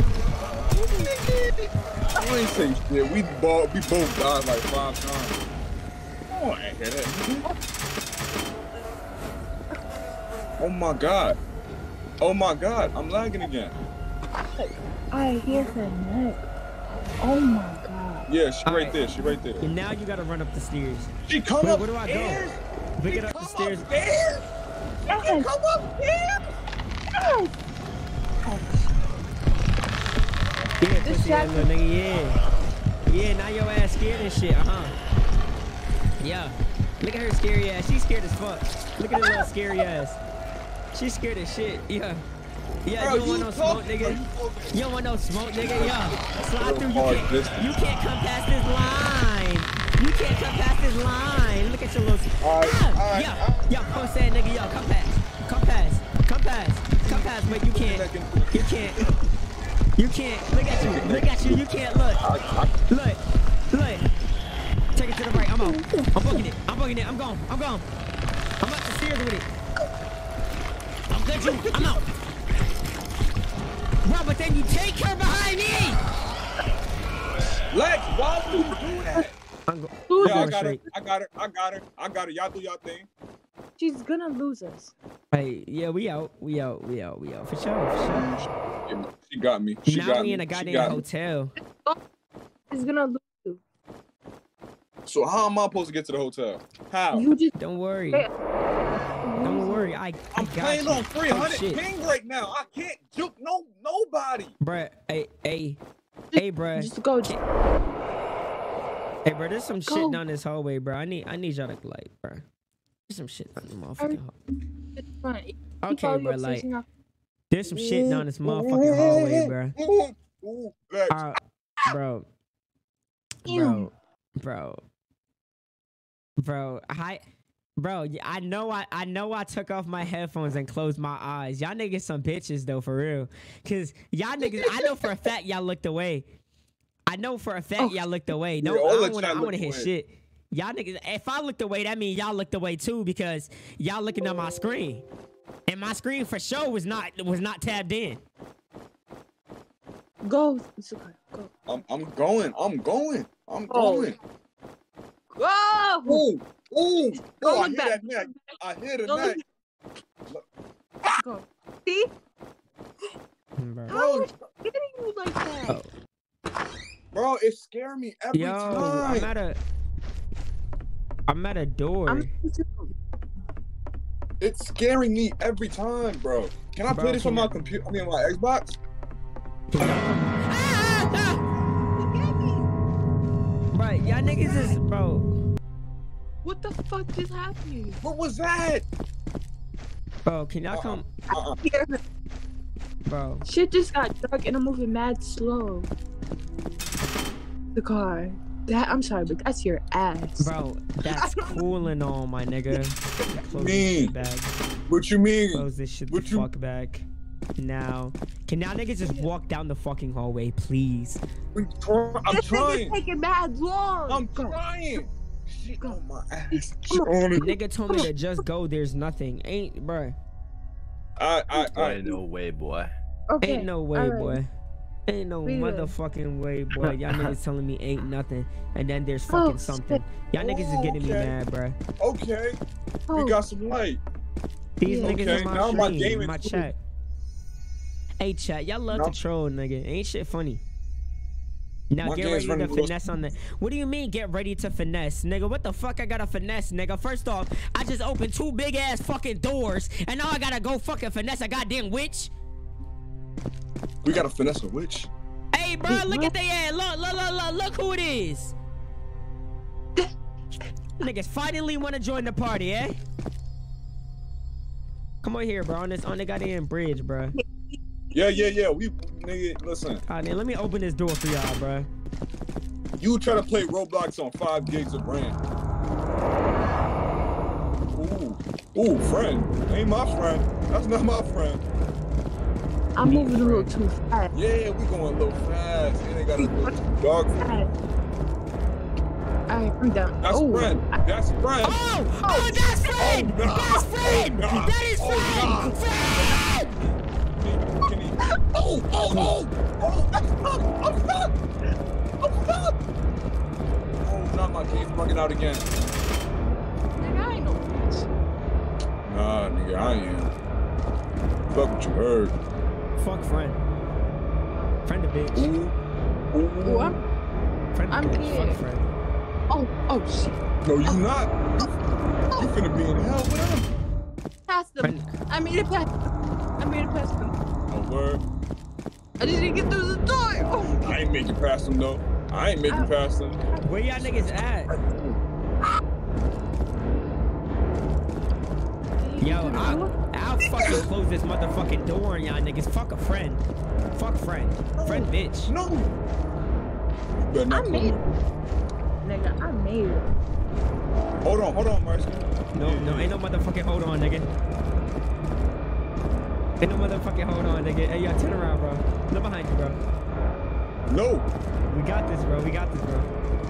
I ain't say shit. We both died like 5 times. Oh, I ain't hear that. Oh my god, I'm lagging again. I hear her neck. Oh my god. Yeah, she right Alright. there. And now you gotta run up the stairs. She come Wait, up. where do I go? Pick it up the stairs. Upstairs. She come upstairs. Yeah, pussy ass little nigga, yeah, now your ass scared and shit, yeah, look at her scary ass, she's scared as fuck. Look at her little scary ass, she's scared as shit. Yeah, Bro, you don't want no smoke, nigga. You don't want no smoke, nigga. Yeah, slide through. You can't come past this line. You can't come past this line. Look at your little. Yeah, pussy ass nigga. Yo, come past. But you can't. You can't. Look at you. You can't look. Look. Take it to the right. I'm out. I'm booking it. I'm gone. I'm up the stairs with it. I'm good. I'm out. Bro, but then you take her behind me. Lex, why would you do that? Yeah, I got her. Y'all do y'all thing. She's gonna lose us. Hey, yeah, we out. For sure. She got me. Now we in a goddamn hotel. She's gonna lose you. So how am I supposed to get to the hotel? How? You just Don't worry. I'm playing got on 300 you. ping right now. I can't juke nobody. Bruh, hey, bruh. just go. Hey, bro, there's some shit down this hallway, bro. I need y'all to like, bro. There's some shit down the motherfucking hallway. Okay, bro, like, there's some shit down this motherfucking hallway, bro. Bro, I know I took off my headphones and closed my eyes. Y'all niggas some bitches though, for real. Cause y'all niggas, I know for a fact y'all looked away. No, I wanna hear shit. Y'all niggas, if I looked away, that means y'all looked away too, because y'all looking at my screen. And my screen for sure was not tabbed in. Go. I'm going. Go. Ooh, Go I hear back. that neck. I hear the Go neck. Go. See? Bro. How is she hitting you like that? Bro, it scared me every time. I'm at a door. It's scaring me every time, bro. Can I play this on my computer? I mean, my Xbox? Bro, y'all niggas is, bro. What the fuck just happened? What was that? Bro, can y'all come? Bro. Shit just got dark and I'm moving mad slow. The car. That I'm sorry, but that's your ass. Bro, that's cool and all, my nigga. Close this mean? shit back. What you mean? Close this shit the What you- fuck back. Now. Can y'all niggas just walk down the fucking hallway, please? I'm This thing trying. is taking mad long. I'm Go. trying. Shit Go. on my ass. Come on. Shit on it. Nigga told me to just go, there's nothing. Ain't, bruh. I. No way, boy. Okay. Ain't no way, alright. boy. Ain't no We good. motherfucking way, boy. Y'all niggas telling me ain't nothing, and then there's fucking Oh, something. Y'all niggas is getting me okay. mad, bruh. Okay. Oh, We got some light. These Yeah. niggas Okay, in my now my stream, game is my cool. chat. Hey, chat, y'all love No. to troll, nigga. Ain't shit funny. Now My get game's ready to running close. finesse on the. What do you mean get ready to finesse, nigga? What the fuck I gotta finesse, nigga? First off, I just opened 2 big ass fucking doors, and now I gotta go fucking finesse a goddamn witch. We got to finesse a witch. Hey, bro, look at they ass. Look who it is. Niggas finally want to join the party, eh? Come on here, bro. On the goddamn bridge, bro. Yeah. We nigga, listen. Ah, man, let me open this door for y'all, bro. You try to play Roblox on 5 gigs of RAM. Ooh, friend. Ain't my friend. That's not my friend. I'm moving a little too fast. Yeah, we going a little fast. It ain't got to go too dark. Alright, I'm done. That's Oh, friend. That's friend. Oh, that's friend. Oh, nah. That's friend. Oh, nah. That is Oh, friend. nah. Friend. Can he? Oh, I'm stuck. Oh, not my game's bugging out again. Nigga, I ain't no bitch. Nah, nigga, I am. Fuck what you heard. Fuck friend. Friend a bitch. Ooh, Friend a I'm bitch. here. Fuck friend. oh shit. No, you not. You finna be in hell with him. Past them. Friend. I made it past them. Oh, word. I just didn't get through the door. Oh. I ain't making past him though. I ain't making past him. Where y'all niggas at? Yo, I'll fucking close this motherfucking door on y'all niggas. Fuck a friend. Fuck friend. Friend bitch. No. You better not I made come. it. Nigga, I made it. Hold on, Marcy. No, ain't no motherfucking hold on, nigga. Ain't no motherfucking hold on, nigga. Hey, yo, turn around, bro. Look behind you, bro. No. We got this, bro. We got this, bro.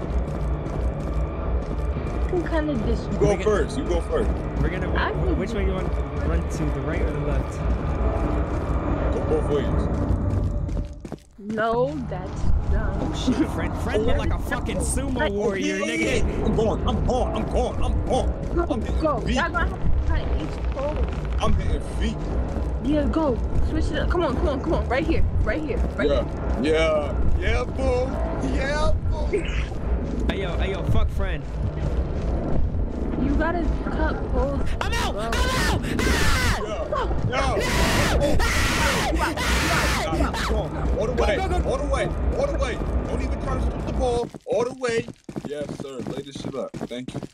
What kind of dish? You go first. We're gonna. I can- Which way you want to run to? The right or the left? Go both ways. No, that's dumb. Oh shit, friend look like a fucking sumo warrior, nigga. I'm going. I'm hitting Go. feet. Y'all gonna have to try each pole. I'm hitting feet. Yeah, go. Switch it up. Come on. Right here. Yeah, boo. Hey yo, fuck friend. You gotta cut poles. I'm out! Bro. All the way. Don't even try to shoot the ball. All the way. Yes, sir. Lay this shit up. Thank you.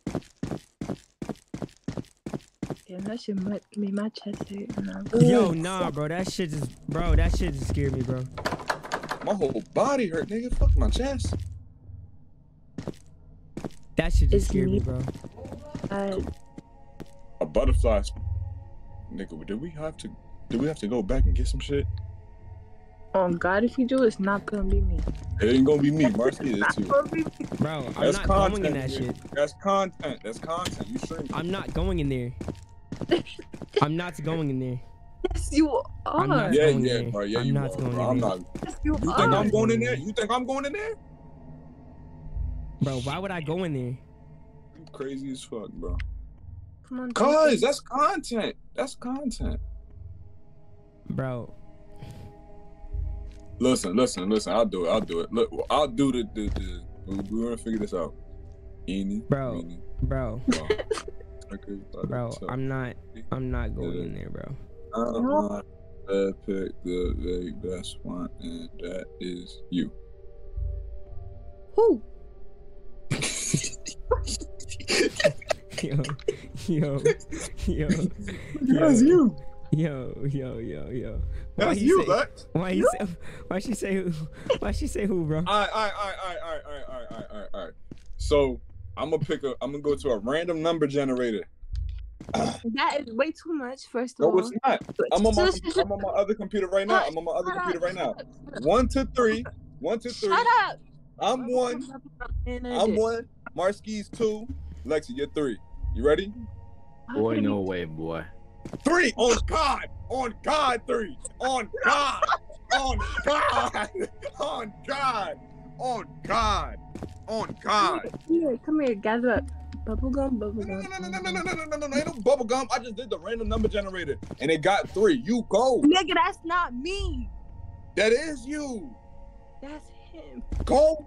Damn, that shit made my chest hurt. Yo, nah, bro. That shit just scared me, bro. My whole body hurt, nigga. Fuck my chest. That shit just It's scared me, me. bro. A butterfly. Nigga, do we have to go back and get some shit? Oh God, if you do, it's not gonna be me. It ain't gonna be me. Marcy is Not too. gonna be me. Bro, I'm That's not content. going in that nigga. shit. That's content. You stream. I'm not going in there. I'm not going in there. Yes, you are. I'm not Yeah, going yeah, in bro. there. Yeah, I'm you not are, going bro. in I'm there. not. Yes, you You think are. I'm going in there? You think I'm going in there? Bro, why would I go in there? You crazy as fuck, bro. Come on. Cause that's content. That's content. Bro, Listen. I'll do it. Look, I'll do the. We're gonna figure this out. Eeny, Bro. meeny, bro, okay, bro. so, I'm not going in there, bro. I'm not to pick the very best one, and that is you. Who? Yo. That's you. Yo. That's he you, say- Lex. Why she say who? Why she say who, bro? All right. So I'm gonna go to a random number generator. That is way too much. First of No, all, it's not. I'm on my other computer right now. 1 to 3. 1 to 3. Shut up. I'm 1. I'm 1. Marski's 2. Lexi, you're 3. You ready? Boy, no way, boy. 3 on God. On God, 3. On God. On God. On God. On God. On God. Come here, gather up. Bubblegum. No, ain't no bubble gum. I just did the random number generator and it got 3. You go. Nigga, that's not me. That is you. That's him. Go.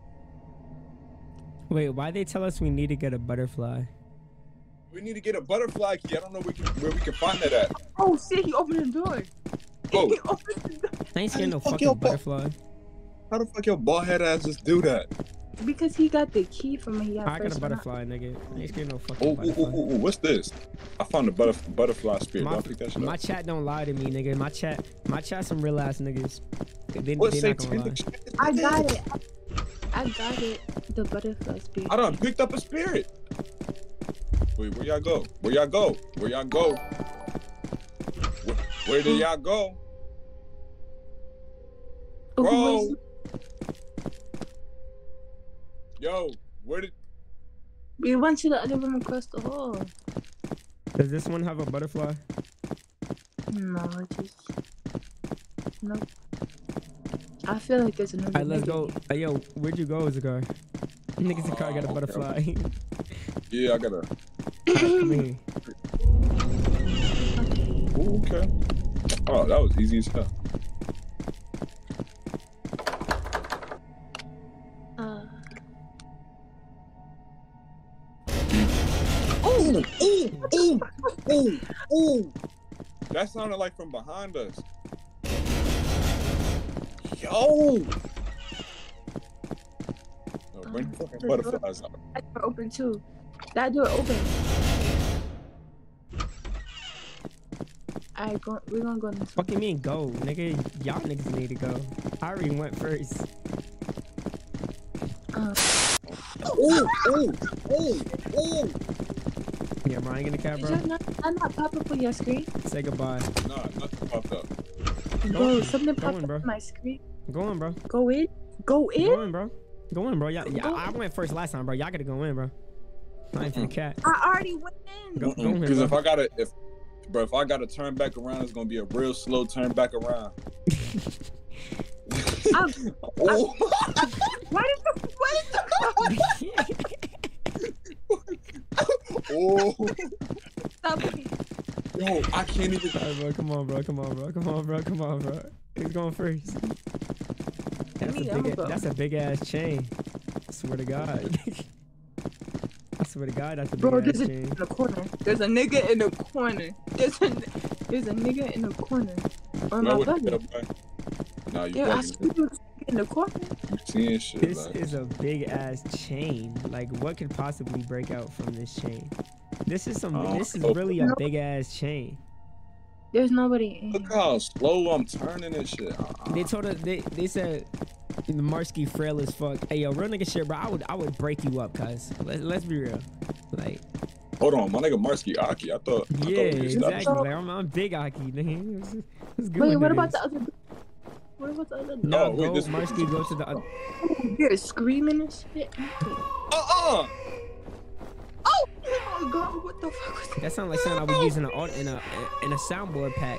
Wait, why they tell us we need to get a butterfly? We need to get a butterfly key. I don't know where we can find that at. Oh shit, he opened the door. Oh. He opened the door. I ain't scared no Fuck fucking your butterfly. How the fuck your bald head ass just do that? Because he got the key from when he got I got first a one. butterfly, nigga. I ain't scared no fucking Oh, butterfly. what's this? I found a butterfly spirit. Don't pick that shit My up. chat don't lie to me, nigga. My chat some real ass niggas. They What's not gonna lie. I got it. I got it. The butterfly spirit. I done picked up a spirit. Wait, where y'all go? Where y'all go? Where y'all go? Where did y'all go? Bro. Yo, where did... We went to the other room across the hall. Does this one have a butterfly? No, just... Nope. I feel like there's another Alright, let's nigga. go. Hey, yo, where'd you go, Zakar? Nigga, Zakar got a butterfly. Yeah, I got a... Come here. Ooh, okay. Oh, that was easy as hell. Ooh. That sounded like from behind us. Yo! Oh, bring the fucking butterflies out. That door open too. That door open. Alright, we're gonna go in this Fucking mean go, nigga. Y'all niggas need to go. I already went first. Ooh. Yeah, bro, I ain't gonna cap, Did bro. that not pop up on your screen? Say goodbye. Nah, nothing popped up. Bro, something popped in, bro. up on my screen. Go in, bro. Go in? Go in? Go in, bro. Go in, bro. Yeah, I went first last time, bro. Y'all gotta go in, bro. I ain't finna cat. I already went in. Go in, Because bro. if I gotta turn back around, it's gonna be a real slow turn back around. Oh. Oh. Stop it. Yo, I can't even. Alright, bro. Come on, bro. Who's going first? That's a big ass chain. I swear to God. That's a Bro, big there's ass a chain. in the corner. There's a nigga in the corner. There's a nigga in the corner. On my belly. Nah, you Yeah, I bugging. see you in the corner. You seeing shit. This like. is a big ass chain. Like, what could possibly break out from this chain? This is really a big ass chain. There's nobody in. Look how slow I'm turning this shit. They told us they said the Marsky frail as fuck. Hey yo, real nigga shit, bro. I would break you up, cuz. Let's be real. Like, hold on, my nigga Marsky Aki. I thought yeah, we established- exactly. Like, I'm big Aki, nigga. What's good? Wait, with what about niggas? the other? What about the other? No, wait, go, this- Marsky, go to the other. You're screaming and shit. Oh my god, what the fuck was that? That sounds like something I would use in a soundboard pack.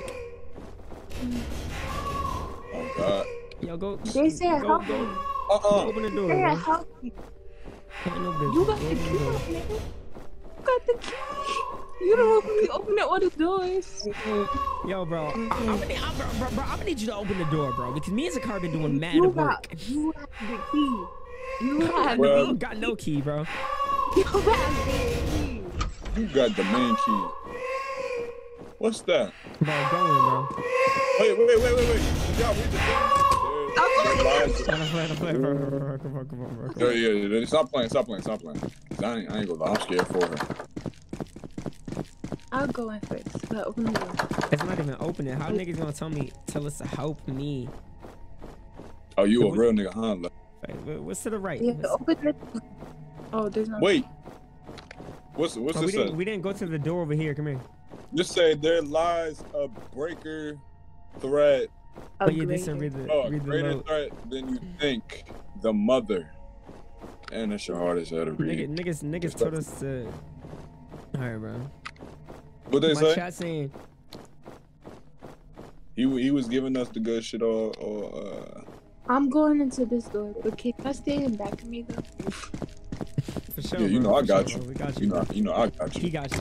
Oh god. Yo, go. They said go, help go. me. Open the door, They bro. said help me. Ain't no business. You got Go the open key, the door. nigga. You got the key. You don't open all the doors. Yo, bro, I'm gonna need you to open the door, bro, because me and Zakar been doing mad You work. have the key. You have Well- I the don't got no key, bro. key. You have the key. You got the main key. What's that? Bro, go in, bro. Wait. Did y'all read the thing? Let him play, bro. Come on, bro. Yeah. Stop playing. 'Cause I ain't gonna lie. I'm scared for her. I'll go in first. But open the door. It's not even opening. How niggas gonna tell us to help me? Oh, you a real nigga, huh? Like, what's to the right? Yeah, open it. Oh, there's no. Wait. What's Oh, this say? we didn't go to the door over here. Come here. Just say there lies a breaker threat. Oh, you didn't read the Oh, read the greater note. threat than you think. The mother. And that's your hardest ever read. Niggas told us to. All right, bro. What they My say? chat saying He was giving us the good shit all I'm going into this door. But can I stay in back of me though? for sure. Yeah, you bro, know I for got sure, you. bro. We got you. You know I got you. He got you.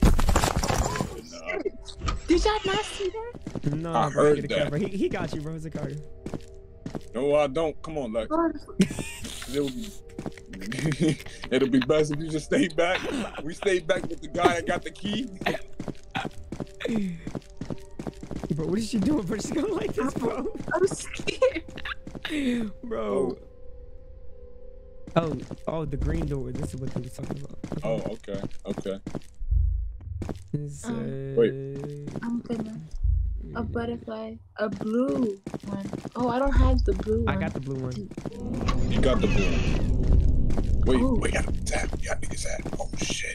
Did y'all not see that? No, I bro, heard get a that. camera. He got you, bro. It's a car. No, I don't. Come on, Lex. It'll be best if you just stay back. We stay back with the guy that got the key. Bro, what is she doing? Bro, she going like this, bro. I'm scared. Bro. Oh, the green door. This is what they were talking about. Oh, okay. It's, Wait. I'm gonna. A butterfly. A blue one. Oh, I don't have the blue one. I got the blue one. You got the blue one. Wait, Ooh. wait, got niggas at. Oh shit.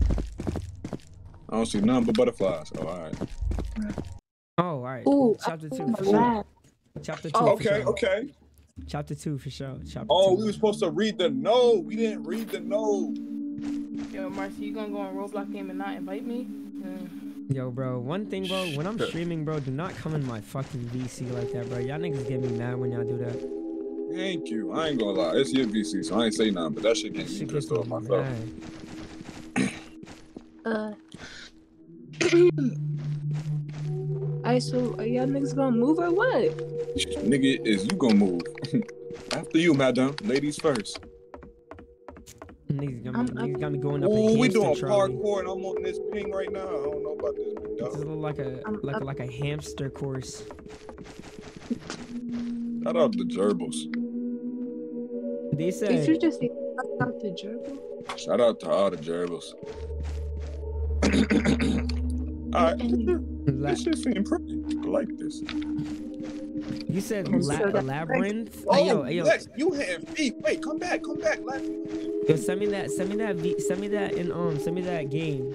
I don't see none but butterflies. Oh, alright. Oh, all right. Ooh, Chapter 2 my for sure. bad. Chapter 2 Oh, for okay, sure. okay. Chapter 2 for sure. Chapter Oh, 2. we were supposed to read the note. We didn't read the note. Yo, Marcy, you gonna go on Roblox game and not invite me? Yo, bro, one thing, bro, when I'm streaming, bro, do not come in my fucking VC like that, bro. Y'all niggas get me mad when y'all do that. Thank you. I ain't gonna lie. It's your VC, so I ain't say nothing, but that shit gets me Shit pissed gets off me myself. mad. Alright, so are y'all niggas gonna move or what? Nigga, is you gonna move? After you, madam. Ladies first. Niggas got me going up a Ooh, we hamster doing trolley. parkour and I'm on this ping right now. I don't know about this big This is dog. like a hamster course. Shout out the gerbils. They Did said you just say about the gerbil? Shout out to all the gerbils. Alright. This shit seems pretty. I like this. you said labyrinth. Oh, Hey, yo, Lex, you hitting feet. Wait, come back, Lex. yo, send me that game.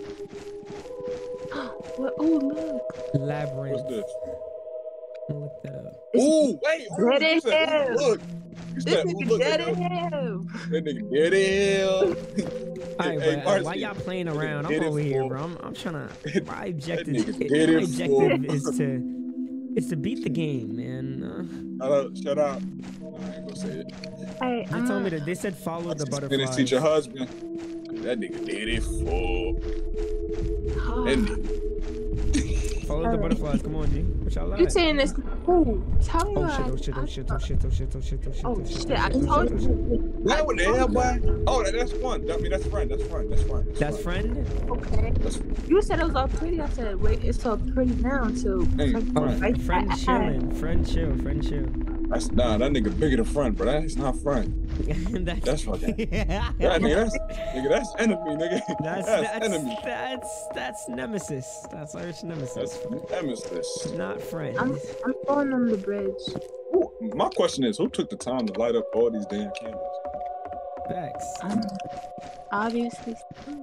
What? Oh, look. Labyrinth. What's this? Look that up. Ooh, wait. Dead You in said, hell. ooh, look. You This said, ooh, nigga look, dead nigga. in hell. That nigga get ill. Alright, Hey, bro, why Marcy, y'all playing that nigga around? I'm get it over here, full. bro. I'm trying to. My objective, nigga my get it objective full. is to beat the game, man. Shut up. I ain't gonna say it. Hey, They told me that they said follow the Finish butterflies. teach your husband. That nigga did it full. That nigga. Follow the butterflies. Come on, G. What y'all You like? saying this? Ooh, tell me Oh what shit! I- Oh shit! Oh shit! Oh shit! Oh shit! Oh shit! Oh shit! Oh Oh shit! shit! I told you. What the hell, boy? Oh, that's fun. I mean, that's friend. That's friend. Okay. You said it was all pretty. I said, wait, it's all pretty now until. Hey, Friend chilling. Friend chill. That's that nigga bigger than friend, bro. That's not friend. That's fucking. That's enemy, nigga. That's enemy. That's nemesis. That's Irish nemesis. That's nemesis. Not friend. I'm going on the bridge. Ooh, my question is, who took the time to light up all these damn candles? Facts. Obviously.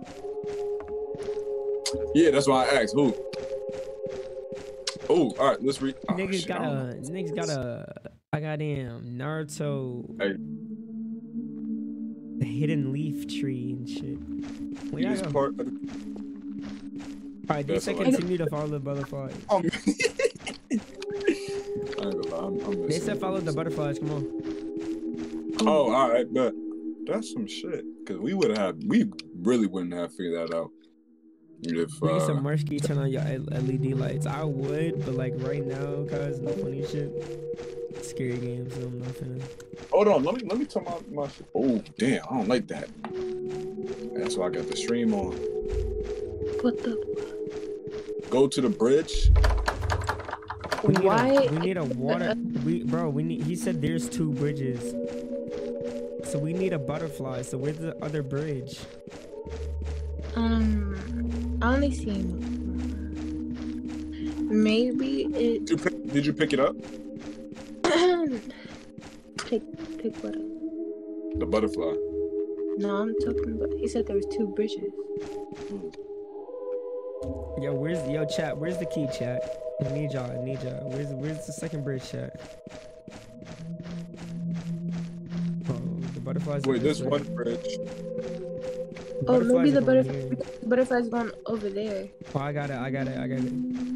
Yeah, that's why I asked who. Oh, all right, let's read. Oh, Niggas shit, got I don't know. a goddamn Naruto. Hey. The hidden leaf tree and shit. Where y'all He's go? part of the. Alright, they That's said all right. continue to follow the butterflies. I ain't gonna lie, I'm They missing said it. follow the butterflies. Come on. Oh, all right, but that's some shit. Cause we really wouldn't have figured that out. If Nigga said Marsky turn on your LED lights. I would, but like right now, cause no funny shit. Scary games, so I'm not finna. hold on, let me turn my shit. Oh, damn, I don't like that. That's why I got the stream on. What the? Go to the bridge. We need Why? we need a water. He said there's 2 bridges. So we need a butterfly. So where's the other bridge? I only seen. Maybe it. Did you pick it up? Pick what up? The butterfly. No, I'm talking about. He said there was 2 bridges. Yo, chat? Where's the key, chat? I need y'all. Where's the second bridge, chat? Oh, the butterflies. Wait, there's one bridge. Oh, maybe the butterfly's going over there. Oh, I got it.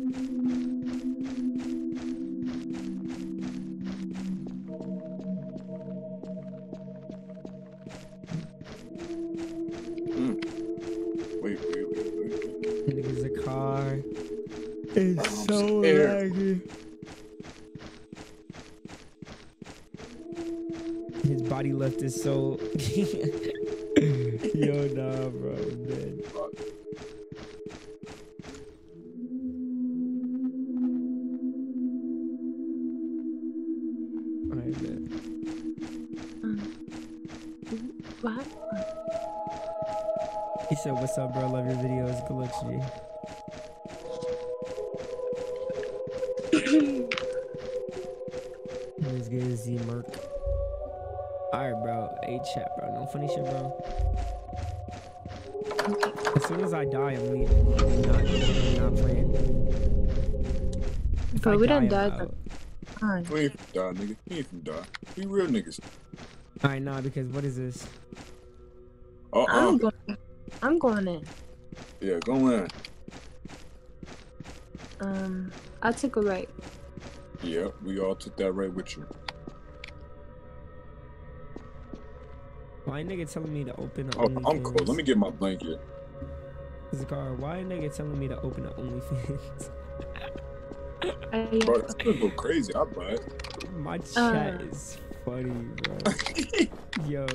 Wait. Niggas, a car. It's so scared. laggy. His body left his soul. Yo, nah, bro, I'm dead. Alright, bet. What? He said, "What's up, bro? Love your videos. Good looks, G." Let's get Z Merc. Alright, bro. Hey, chat, bro. No funny shit, bro. As soon as I die, I'm leaving. I'm not playing. If Bro, I we done die, I'm died. out. Fine. We ain't finna die, nigga. We ain't finna die. We real niggas. Alright, nah, because what is this? I'm going in. Yeah, go in. I took a right. Yeah, we all took that right with you. Why nigga telling me to open the Oh, OnlyFans? I'm cold. Let me get my blanket. Zakar, why nigga telling me to open the OnlyFans? Bro, that's gonna go crazy. I'll buy it. My chat is funny, bro. Yo.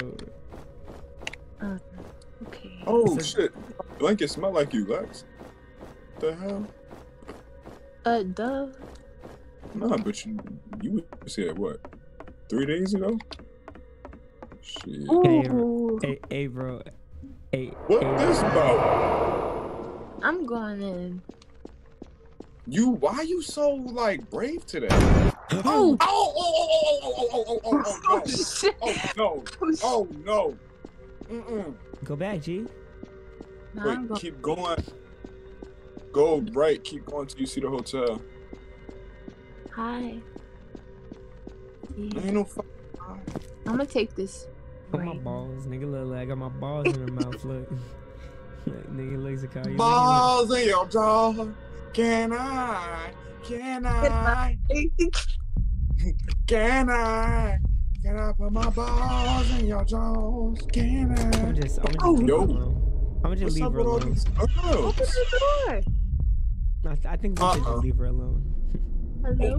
Okay. Oh shit. Blanket smell like you, Lex. The hell? Duh. Nah, but you said what? 3 days ago? Shit. Hey, bro. Hey. What this about? I'm going in. Why you so like brave today? Oh! Oh shit! Oh no! Mm-mm. Go back, G. Wait, keep going. Go right, keep going till you see the hotel. Hi. Ain't no fuck. I'm gonna take this. Put my balls, nigga. Look like I got my balls in her mouth. Look. Nigga looks like how you Balls in your jaw. Can I? Can I put my balls in your jaws? Can I? I'm just leave her alone. I'm just leave her alone. Open the door. I think we should just leave her alone. Hello?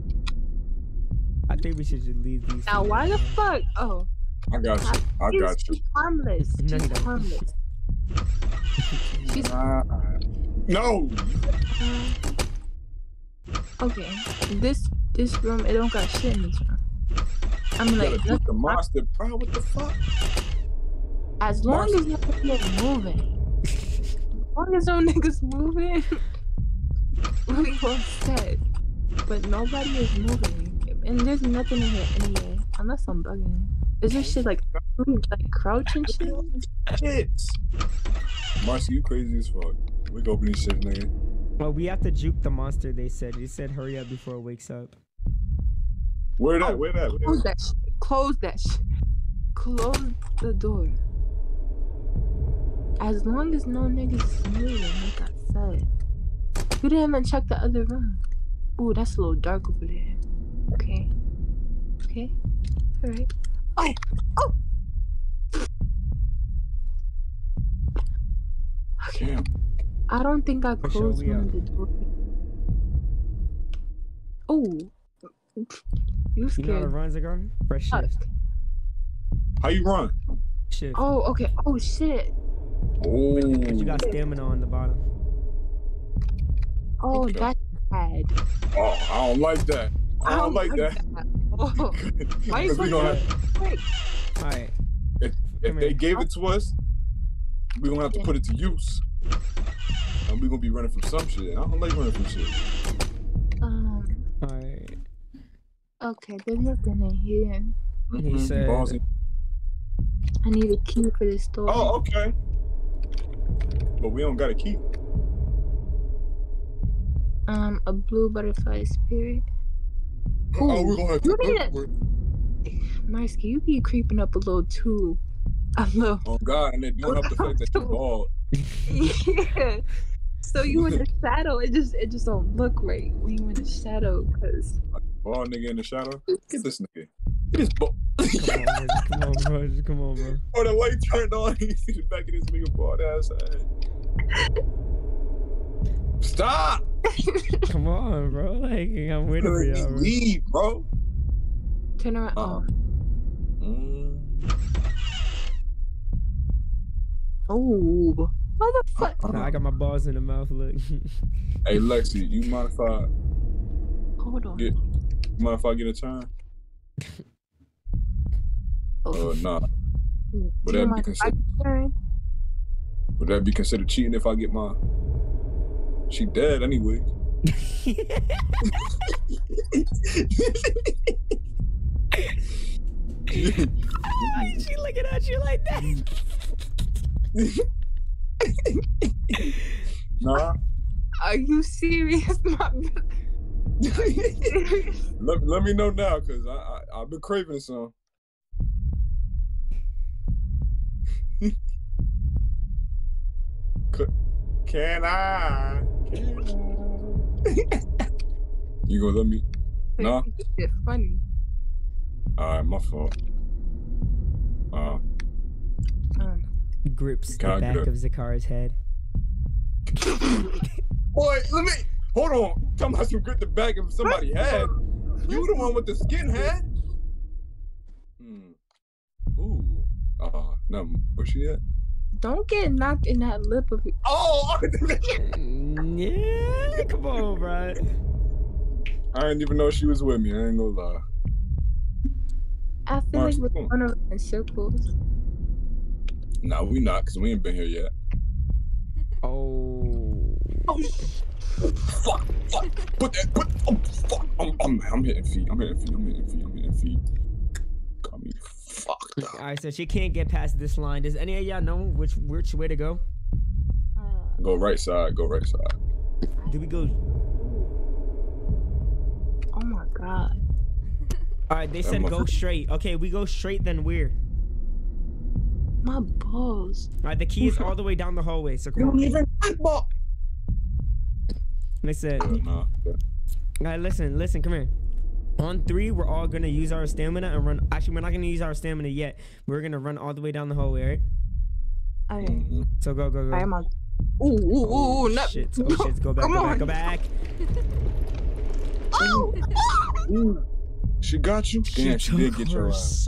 I think we should just leave these. Now, why the fuck? Oh. I got you. I got you. She's harmless. No, She's harmless. No. Okay. This room, it don't got shit in this room. I'm You like, gotta beat the monster, bro. What the fuck? as long as no niggas moving, as long as no niggas moving, we all set. But nobody is moving, and there's nothing in here anyway, unless I'm bugging. Is this shit like crouching shit? Shit. Marcy, you crazy as fuck. We go open these shit, nigga. Well, we have to juke the monster. They said hurry up before it wakes up. Where that? Where that? Close that shit. Close that shit. Close the door. As long as no niggas is moving, like I said. You didn't even check the other room. Ooh, that's a little dark over there. Okay. Okay. Alright. Oh! Oh! Okay. I don't think I closed one of the doors. Oh! You scared. You know how to run, Zagar? Fresh shift. How you run? Shift. Oh, okay. Oh, shit. Oh. But you got stamina on the bottom. Oh, that's bad. Oh, I don't like that. I don't like that. Oh. Why you We so gonna quick? Alright. If they gave it to us, we're gonna have to put it to use. we gonna be running from some shit. I don't like running from shit. Alright. Okay, there's nothing in here. He said. I need a key for this door. Oh, okay. But we don't got a key. A blue butterfly spirit. Oh, we're gonna have to look for it. Marsky, you be creeping up a little too. I love. Oh God, and they don't have the fact that you're bald. Yeah. So you in the shadow, it just don't look right when you in the shadow, cause Bald nigga in the shadow. Get this nigga. Get this bald. Come on, bro. Come on, bro. Oh, the light turned on. You see the back of this nigga bald ass head. Stop! Come on, bro. Like, I'm waiting for y'all, bro. Leave, bro. Turn around. Oh, motherfucker! Nah, I got my balls in the mouth. Look. Hey, Lexi, you mind if I Hold on. you mind if I get a turn? Nah. Would that be considered? Would that be considered cheating if I get my? She dead anyway. Why is she looking at you like that? Nah. Are you serious, my? Let me know now, cause I've been craving some. Can I? You gonna let me? Nah. It's funny. Alright, my fault. Grips the God, back good. of Zakara's head. Boy, let me hold on. Tell me how you grip the back of somebody's head. You the one with the skin head? Ooh. No, where she at? Don't get knocked in that lip of it. Oh! Yeah, come on, bro. I didn't even know she was with me. I ain't gonna lie. I feel like we're going around in circles. Nah, we not, cause we ain't been here yet. Oh. Fuck. Put. Oh, fuck. I'm hitting feet. I'm hitting feet. Got me fucked up. All right, so she can't get past this line. Does any of y'all know which way to go? Go right side. Do we go? Oh my god. All right, they said go straight. Okay, we go straight, then where? My balls. All right, the key is all the way down the hallway. So come on. They said. All right, listen, come here. On 3, we're all gonna use our stamina and run. Actually, we're not gonna use our stamina yet. We're gonna run all the way down the hallway, right? Okay. So go. I'm on. Ooh, no. Shit. Oh shit, go back. Oh! She got you? Damn, she did get your ass.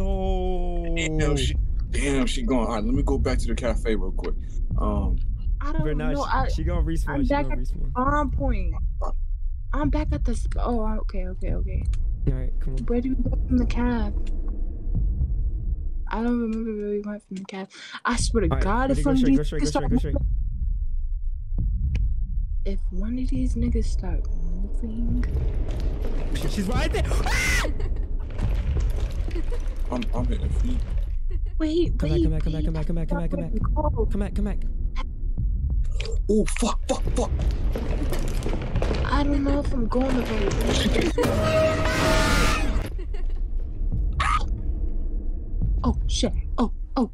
Damn, she going. All right, let me go back to the cafe real quick. I don't know. She gonna respawn. I'm back at the spawn point. I'm back at the okay. All right, come on. Where do we go from the cab? I don't remember where we went from the cab. I swear to God, if one of these if one of these niggas start moving, she's right there. I'm hitting feet. Wait. Come back. Oh, fuck. I don't know if I'm going the right way. Oh, shit. Oh.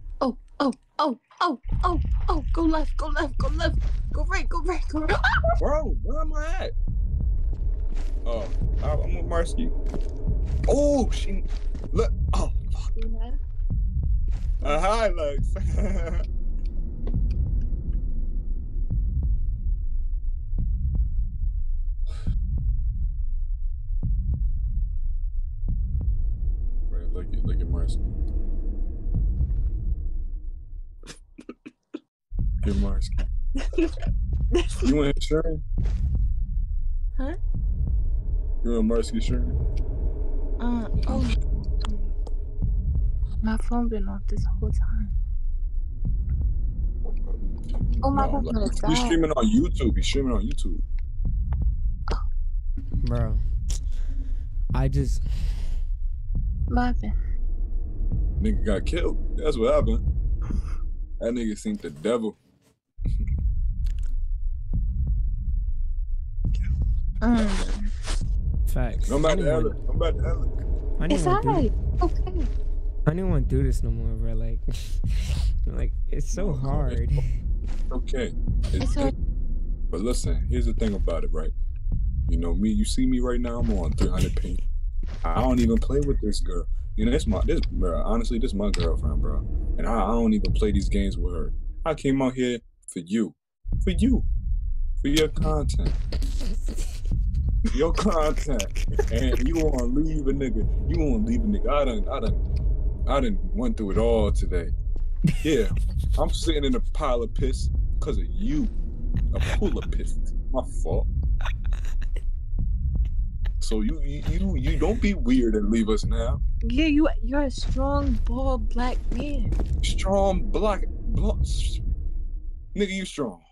Go left. Go right. Bro, where am I at? Oh, I'm with Marsky. Oh, she. Look. Oh, fuck. Hi, Lex. Look at Marsky. Get Marsky. You want his shirt? Huh? You want Marsky's shirt? Oh. My phone been off this whole time. Oh my No, God, like, it's he's bad. streaming on YouTube. He's streaming on YouTube. Bro, I just. What happened? Nigga got killed. That's what happened. That nigga seen the devil. Facts. Come back to Ella. Come back to Ella. I It's didn't want to do. alright. Okay. I didn't want to do this no more, bro. Like it's so hard. Okay. It's alright. But listen, here's the thing about it, right? You know me, you see me right now, I'm on 300 ping. I don't even play with this girl. You know, bro, honestly, this is my girlfriend, bro. And I don't even play these games with her. I came out here for you. For you. For your content. Your content. And you wanna leave a nigga. You wanna leave a nigga. I done went through it all today. Yeah. I'm sitting in a pile of piss because of you. A pool of piss. My fault. So you don't be weird and leave us now. Yeah, you're a strong, bold black man. Strong black. Nigga, you strong.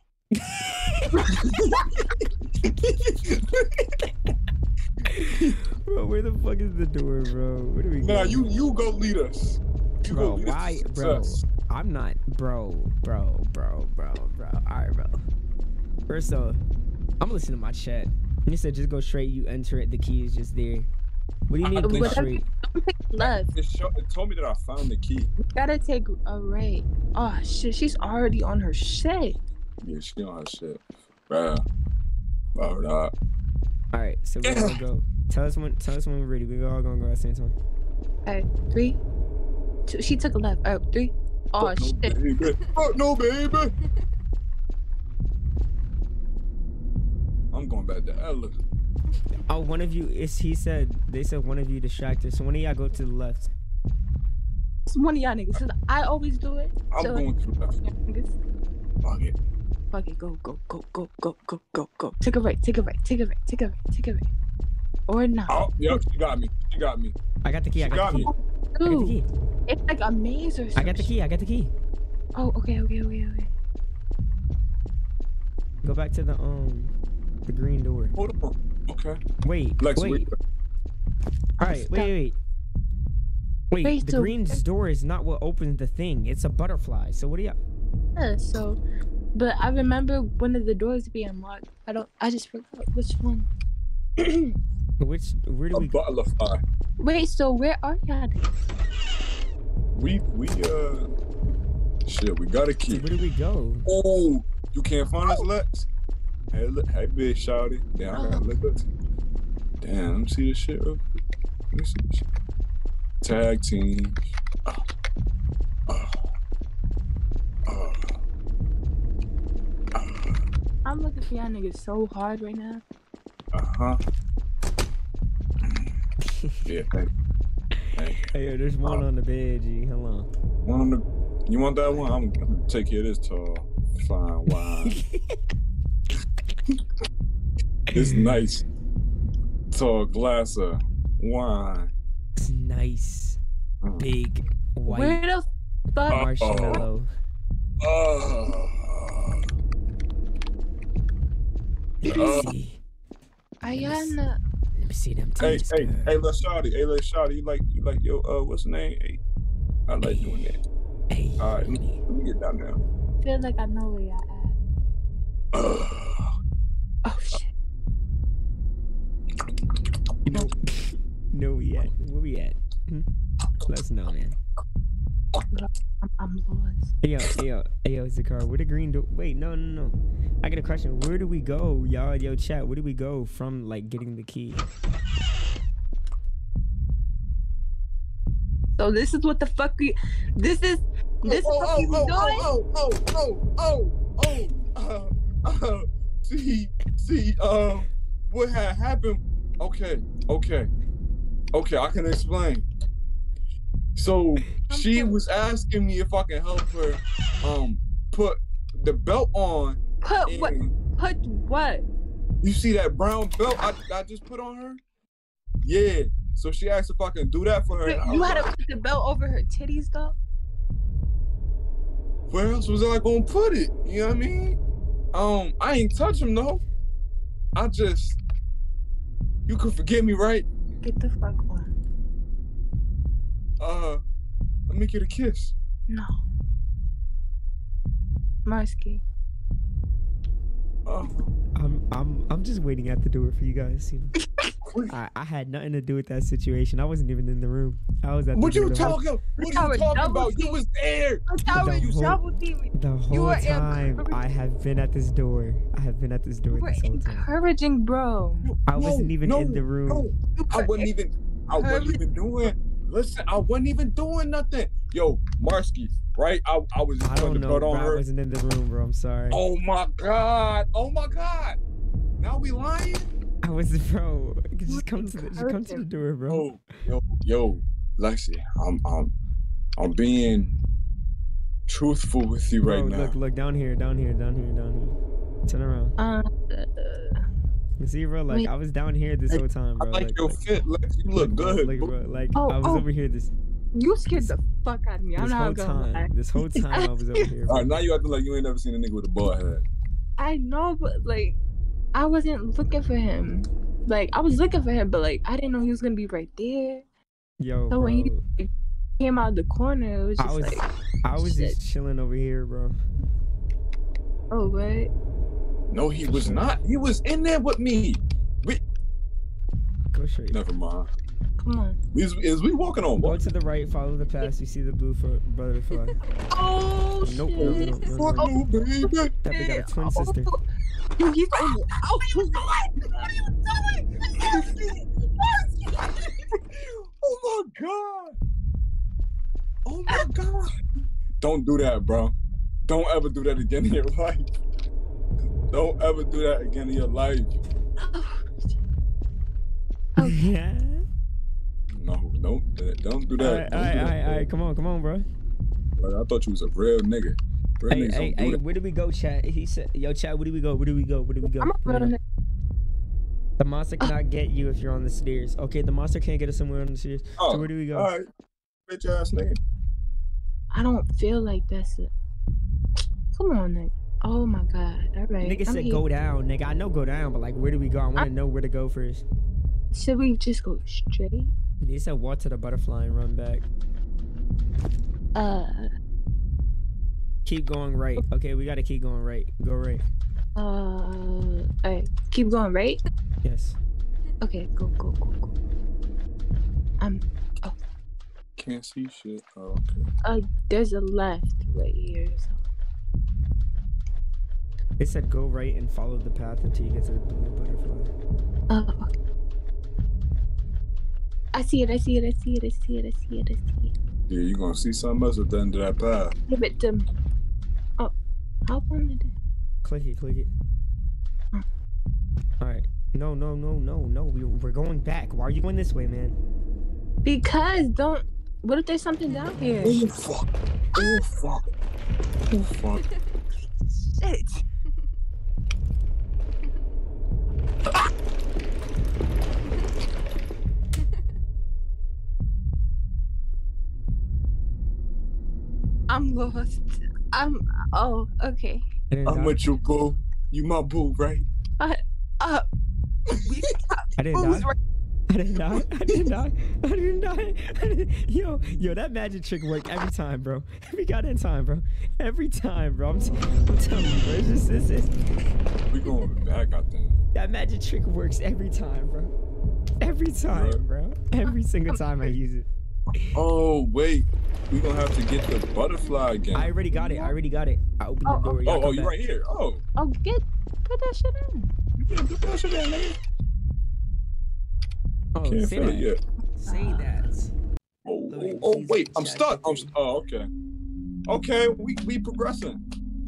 Bro, where the fuck is the door, bro? Where do we go? Nah, you go lead us. You Bro, go lead why, us. bro? I'm not, bro. All right, bro. First off, I'm listening to my chat. You said just go straight. You enter it. The key is just there. What do you mean go straight? Don't take left. It told me that I found the key. You gotta take a right. Oh shit, she's already on her shit. Yeah, she on her shit. Bro. All right. All right, so we're gonna go. Tell us when we're ready. We all gonna go at the same time. Alright, 3, 2. She took a left. 3. Oh shit. Baby. Oh no, baby. I'm going back to Ella. Oh, one of you is. They said one of you distracted. So one of y'all go to the left. It's one of y'all niggas. 'Cause I always do it. I'm So, going to the left. niggas. Fuck it. Fuck it. Go. Take a right. Take a right. Or not. Oh, yep, she got me. I got the key. I got the key. Dude, it's like a maze or something. I got the key. Oh, okay. Go back to the green door. Hold on. Okay. Wait. Lex, All right. Wait. Wait, The so- green's door is not what opens the thing. It's a butterfly. So what do y'all? Yeah, so, but I remember one of the doors being unlocked. I just forgot which one. Where do A we? butterfly. Wait, so where are y'all? We shit, we got a key. Where do we go? Oh, you can't find us, Lex? Hey, big shawty. Damn, I gotta look up. Damn, let me see this shit real quick. Let me see this shit. Tag team. I'm looking for y'all niggas so hard right now. Yeah, thank you. Hey, yo, there's one on the bed, G. Hold on. One on the. You want that one? I'm gonna take care of this tall, fine wine. This nice, tall glass of wine. It's nice, big, white Where the fuck? marshmallow. Let me see. Are y'all in the... Let me see them Hey, titties, hey, girl. hey, let's shawty. You like yo, what's the name? Hey, I like doing that. Hey, All right, let me get down now. I feel like I know where y'all at. Oh shit. No, we at? Where we at? Let us know, man. I'm lost. Hey, yo, Zakar, where the green door? Wait, no. I got a question. Where do we go, y'all? Yo, chat, where do we go from, like, getting the key? So this is what the fuck we... This is what we doing? See, what had happened? Okay, I can explain. So she was asking me if I can help her, put the belt on. Put what? Put what? You see that brown belt I just put on her? Yeah. So she asked if I can do that for her. You had to put the belt over her titties, though? Where else was I gonna put it? You know what I mean? I ain't touch him though. I just, you could forgive me, right? Get the fuck on. Let me get a kiss. No. Marsky. I'm just waiting at the door for you guys. You know, I had nothing to do with that situation. I wasn't even in the room. I was at the What door you the whole- talking? What you talking about? You was there. The whole time I have been at this door. I have been at this door We're this whole time. encouraging, bro. I wasn't even in the room. No, I wasn't even doing. Listen, I wasn't even doing nothing. Yo, Marsky, right? I was just I putting don't the know, butt bro. on I her. wasn't in the room, bro. I'm sorry. Oh my god. Oh my god. Now we lying? I was, bro. Just come to the door, bro. Yo, Lexi, I'm being truthful with you right now. Look, down here. Turn around. You see, bro, like, I was down here this whole time, bro. I like your fit, Lex. You look good, bro. Like, I was over here this You scared the fuck out of me. I'm not gonna lie. This whole time I was over here. All right, now you acting like you ain't never seen a nigga with a bald head. I know, but like, I wasn't looking for him. Like, I was looking for him, but like, I didn't know he was gonna be right there. Yo, so bro. when he like, came out of the corner, it was just I was just chilling over here, bro. Oh, what? No, he was not. He was in there with me. Go straight. Never mind. Come on. Is we walking on? Go to the right, follow the path. You see the blue butterfly. Oh, nope, shit. no, baby. That bitch got a twin sister. Yo, he's on the Oh my god. Oh my god. Don't do that, bro. Don't ever do that again in your life. Don't ever do that again in your life. Yeah. No, don't do that. All right. Come on, bro. I thought you was a real nigga. Real niggas don't do that. Where do we go, chat? He said, yo, chat, where do we go? I'm a real nigga. The monster cannot get you if you're on the stairs. Okay, the monster can't get us somewhere on the stairs. Oh, so where do we go? All right, bitch ass nigga. I don't feel like that's it. Come on, nigga. Oh my god. All right. Nigga said go down, nigga. I know go down, but like, where do we go? I want to know where to go first. Should we just go straight? They said walk to the butterfly and run back. Keep going right. Okay, we gotta keep going right. Go right. Alright. Keep going right? Yes. Okay, go. Oh. Can't see shit. Oh, okay. There's a left right here. So. They said go right and follow the path until you get to the blue butterfly. Okay. I see it. Yeah, you gonna see something else at the end of that path. Give it to me. Oh, how fun it is. Click it. Alright. No. We're going back. Why are you going this way, man? Because what if there's something down here? Oh fuck. Shit. I'm lost. Oh, okay. I'm with you, boo. You my boo, right? I didn't die. Yo, that magic trick worked every time, bro. Every goddamn time, bro. Every time, bro. I'm telling you, bro. It's just. We going back, I think. That magic trick works every time, bro. Every time, bro. Every single time I use it. Oh, wait. We gonna have to get the butterfly again. I already got it. I opened the door. Oh, you right here. Oh, put that shit in. Yeah, put that shit in, nigga. Oh, Can't say feel that. it yet. Say that. Oh, wait. I'm stuck. Oh, okay. Okay, we progressing.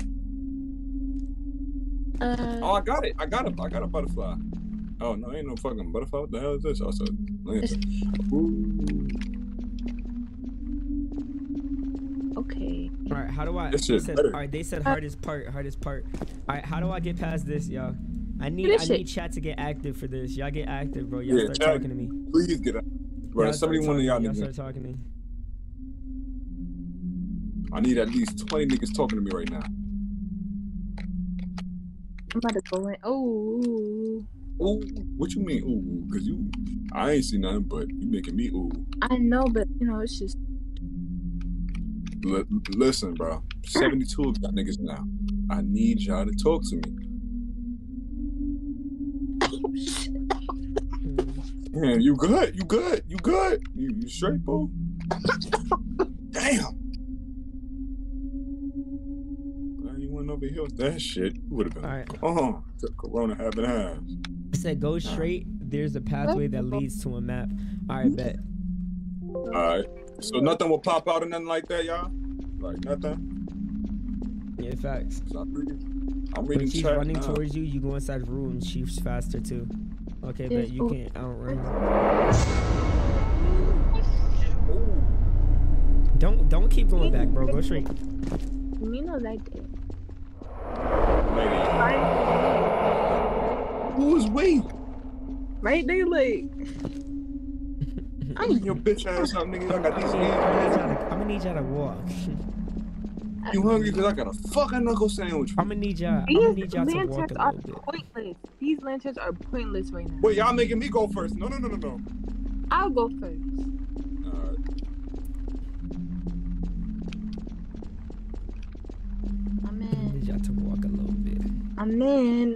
Oh, I got it. I got a butterfly. Oh no, ain't no fucking butterfly. What the hell is this? Also, okay. All right, how do I? They said hardest part. All right, how do I get past this, y'all? I need chat to get active for this. Y'all get active, bro. Y'all start talking to me. Please get active. Bro, somebody one of y'all start talking to me. I need at least 20 niggas talking to me right now. I'm about to go in. Oh. Ooh, what you mean, ooh? Cause I ain't seen nothing, but you making me ooh. I know, but you know, it's just. Listen, bro. 72 of y'all niggas now. I need y'all to talk to me. Man, you good? You good? You good? You straight, bro? Damn. You went over here with that shit. You would have been. All right. Took Corona half and half. It said go straight. There's a pathway that leads to a map. All right, bet. All right. So nothing will pop out or nothing like that, y'all? Like nothing? Yeah, facts. I'm reading when she's chat running now. towards you, you go inside the room. She's faster too. Okay, bet you can't outrun her. Don't keep going back, bro. Go straight. You know that day. Who is we? Right, they like. I ain't your bitch ass up, nigga. I got these hands. I'm gonna need y'all to walk. You hungry? Cause I got a fucking knuckle sandwich. I'm gonna need y'all. These to walk lanterns a are little bit. pointless. These lanterns are pointless right now. Wait, y'all making me go first? No. I'll go first. Alright. I'm I in. need y'all to walk a little bit. I'm in.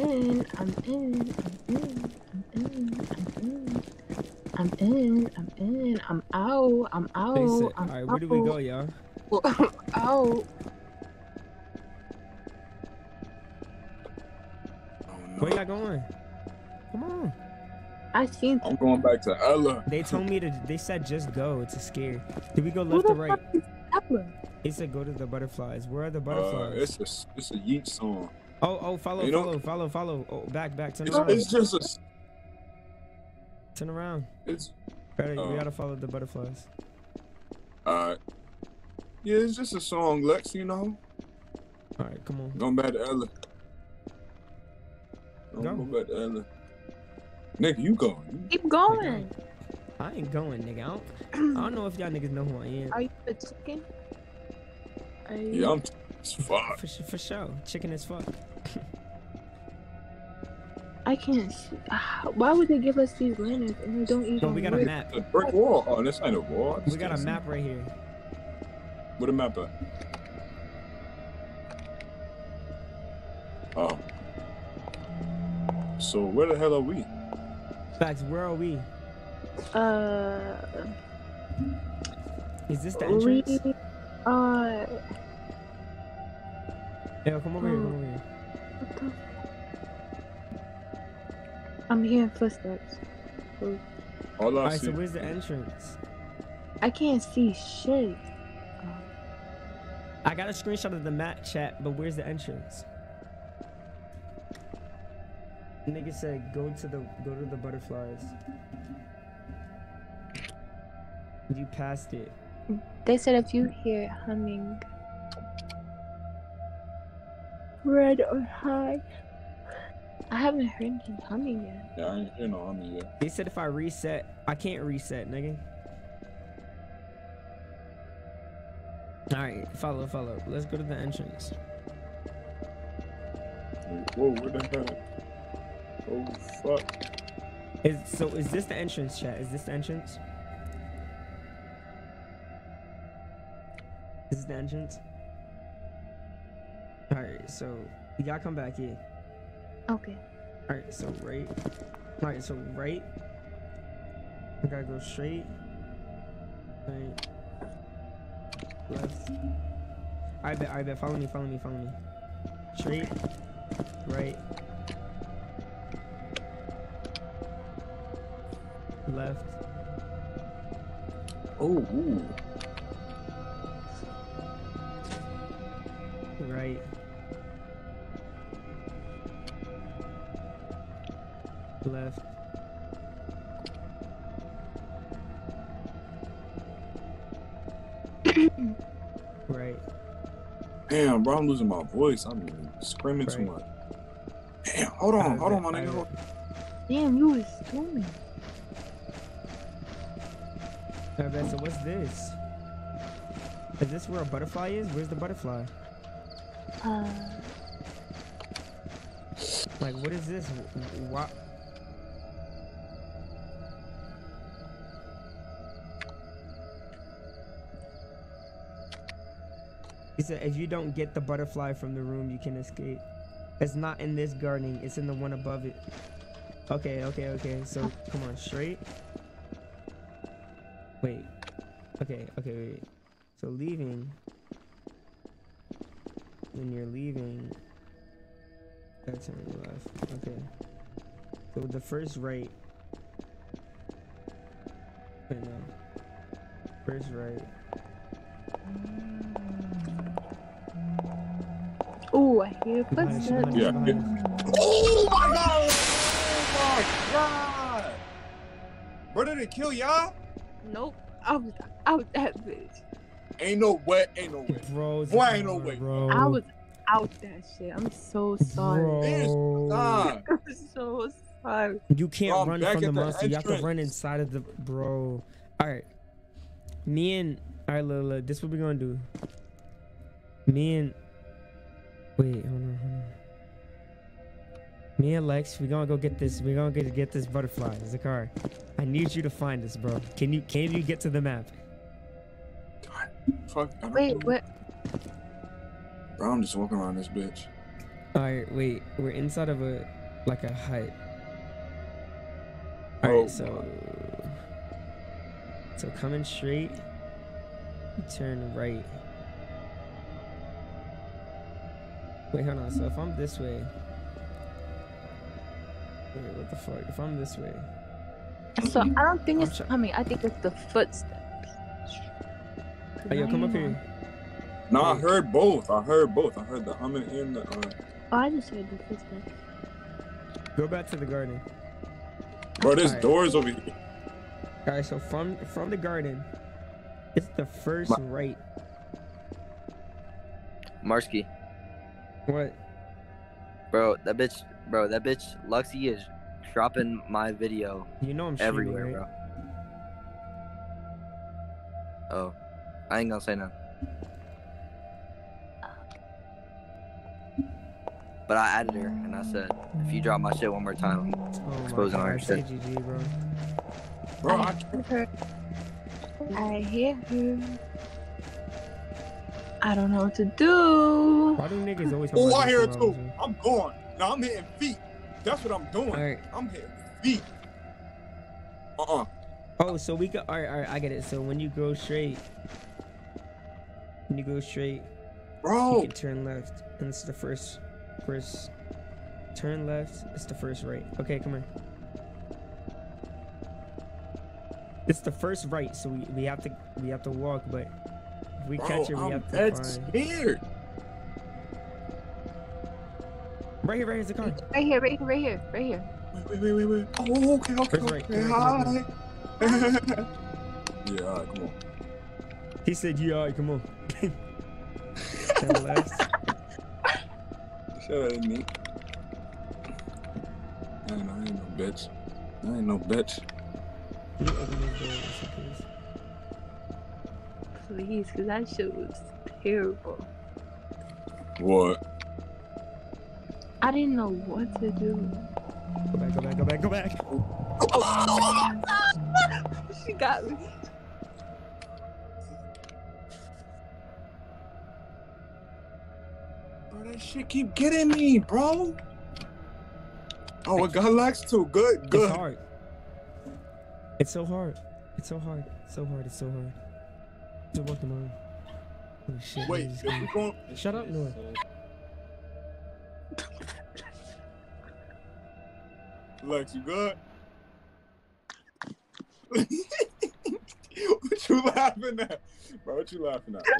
I'm out. Alright, where do we go, y'all? I'm out. Where y'all going? Come on. I seen. I'm going back to Ella. They told me to. They said just go. It's a scare. Did we go left or right? They said go to the butterflies. Where are the butterflies? It's a Yeet song. Oh, follow. Oh, back. Turn around. It's just a. Turn around. It's. We gotta follow the butterflies. Alright. Yeah, it's just a song, Lex. You know. Alright, come on. Going back to Ella. Go. Go back to Ella. Nigga, you go. Keep going. I ain't going, nigga. I don't know if y'all niggas know who I am. Are you a chicken? Yeah, I'm as fuck. For sure. Chicken as fuck. I can't see. Why would they give us these lanterns and we don't even? No, we got a work? map. A brick wall. Oh, this ain't a wall. We got a map right here. What a map at? Oh. So where the hell are we? Facts, where are we? Is this the We, entrance? Yeah, come over here. I'm hearing footsteps. Alright, so where's the entrance? I can't see shit. I got a screenshot of the map chat, but where's the entrance? Nigga said go to the butterflies. You passed it. They said if you hear humming, red or high. I haven't heard anything humming yet. Yeah, I ain't hear no humming yet. They said if I reset, I can't reset, nigga. Alright, follow. Let's go to the entrance. Whoa, where the hell? Oh, fuck. Is this the entrance, chat? Is this the entrance? Is this the entrance? Alright, so y'all come back here. Okay. Alright, so right. Alright, so right. We gotta go straight. Right. Left. I bet. Follow me. Straight. Right. Left. Oh, ooh. Right. Left. Right. Damn, bro, I'm losing my voice. I'm screaming too much. Damn, hold on, my nigga. Damn, you was screaming. Alright, so what's this? Is this where a butterfly is? Where's the butterfly? Like, what is this? What? He said, if you don't get the butterfly from the room, you can escape. It's not in this gardening. It's in the one above it. Okay. So, come on, straight. Wait. Okay, wait. So, leaving. When you're leaving, gotta turn left. Okay. So, the first right. Wait, no. First right. Oh, I hear footsteps. Yeah. Oh my god! Oh my god! Bro, did it kill y'all? Nope. I was out that bitch. Ain't no way. Bro, Boy, ain't no way. bro. I was out that shit. I'm so sorry. Bro. Nah. I'm so sorry. You can't Bro, I'm run back from the at the monster. You have to entrance. run inside of the bro. Alright. Alright, look, this is what we're gonna do. Wait, hold on. Me and Lex, we're gonna go get this. We're gonna get this butterfly. Zakar, I need you to find us, bro. Can you get to the map? Fuck. Wait, what? Bro, I'm just walking around this bitch. Alright, wait. We're inside of a hut. Oh, Alright, so coming straight, you turn right. Wait, hold on. So if I'm this way, wait, what the fuck? If I'm this way, So I don't think I'm it's try- coming. I think it's the footsteps. oh, yo, come up here. No, I heard both. I heard the humming and the. Oh, I just heard the footsteps. Go back to the garden. Bro, there's Alright. doors over here. All right, so from the garden, it's the first right. Marsky, What? bro, that bitch, Luxy is dropping my video You know I'm streaming, everywhere, right? bro. Oh, I ain't gonna say nothing. But I added her and I said, if you drop my shit one more time, I'm Oh my exposing all your God, say shit. GG, bro. Bro, I hear her. I hear her. I don't know what to do. Why do niggas always? Oh, I hear it too. I'm going. Now I'm hitting feet. That's what I'm doing. Alright. I'm hitting feet. Oh, so we could. All right, I get it. So when you go straight, you Bro. can turn left, and it's the first turn left. It's the first right. Okay, come here. It's the first right, so we have to walk, but if we catch it, we have to I'm find. scared. Right here's the car. Right here. Wait. Oh, okay. First right. Okay, Come hi. on. Yeah, all right, come on. He said, "Yeah, all right, come on." Turn left. Shut up, me. I ain't no bitch. Can you open this door just in case? Please, because that shit was terrible. What? I didn't know what to do. Go back. She got me. Bro, that shit keep getting me, bro. Oh, it got lax too. Good. It's hard. It's so hard. Just walk them on. Oh shit. Wait, niggas if we coming. going? Shut up, Noah. Lex, you good? What you laughing at? Bro, what you laughing at,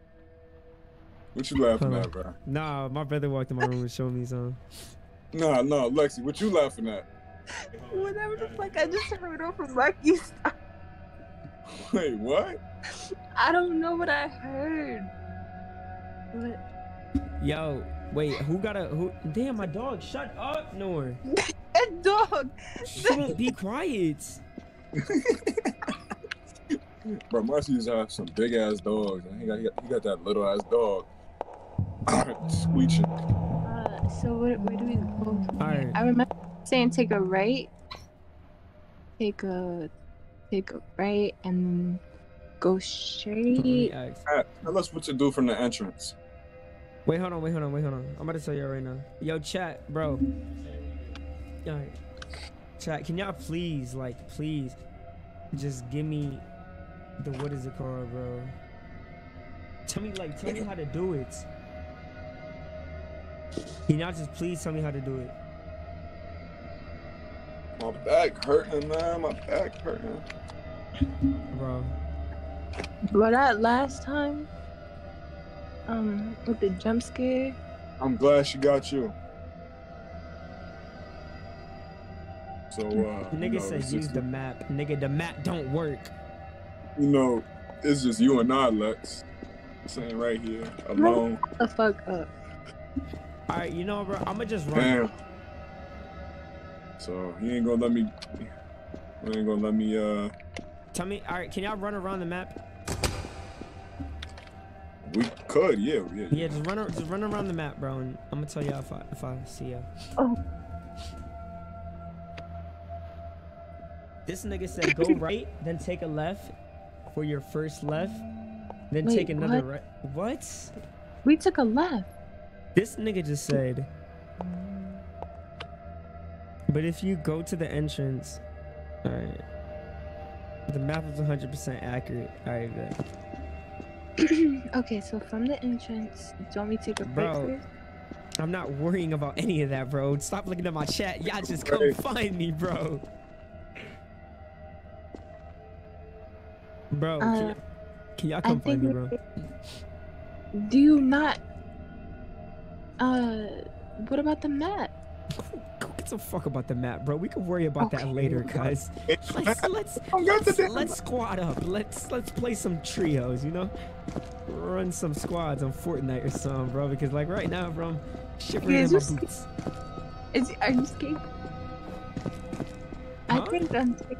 bro? Nah, my brother walked in my room and showed me something. Nah, Lexi, what you laughing at? Whatever the fuck I just heard off of Marky's. Wait, what? I don't know what I heard. What? Yo, wait, who? Damn, my dog, shut up, Noah. That dog. She won't be quiet. Bro, Marcy used to have some big ass dogs. And he got that little ass dog. Squeeching. So where do we go? Alright. I remember saying take a right. Take a right and go straight. Tell us what to do from the entrance. Wait, hold on. I'm about to tell you right now. Yo, chat, bro. Alright. Chat, can y'all please, just give me the, what is it called, bro? Tell me how to do it. Can y'all just please tell me how to do it? My back hurting, man. My back hurting. Bro. But that last time, with the jump scare. I'm glad she got you. So, nigga said use the map. Nigga, the map don't work. You know, it's just you and I, Lex. Sitting right here, alone. Shut the fuck up. Alright, you know, bro, I'ma just run. Damn. So, he ain't gonna let me... Tell me, alright, can y'all run around the map? We could, yeah. Yeah, just run around the map, bro, and I'm gonna tell y'all if I see y'all. Oh. This nigga said go right, then take a left for your first left, then Wait, take another what? right. What? We took a left. This nigga just said. But if you go to the entrance, alright. The map is 100% accurate. Alright, bet. Okay, so from the entrance, do you want me to take a break Bro, first? I'm not worrying about any of that, bro. Stop looking at my chat. Y'all just come find me, bro. Bro, can y'all come find me, bro? Do you not? What about the map? Go get some fuck about the map, bro. We can worry about that later, guys. Let's squad up. Let's play some trios, you know? Run some squads on Fortnite or something, bro. Because like right now, bro, I'm shivering in my boots. Are you scared? I think I'm scared.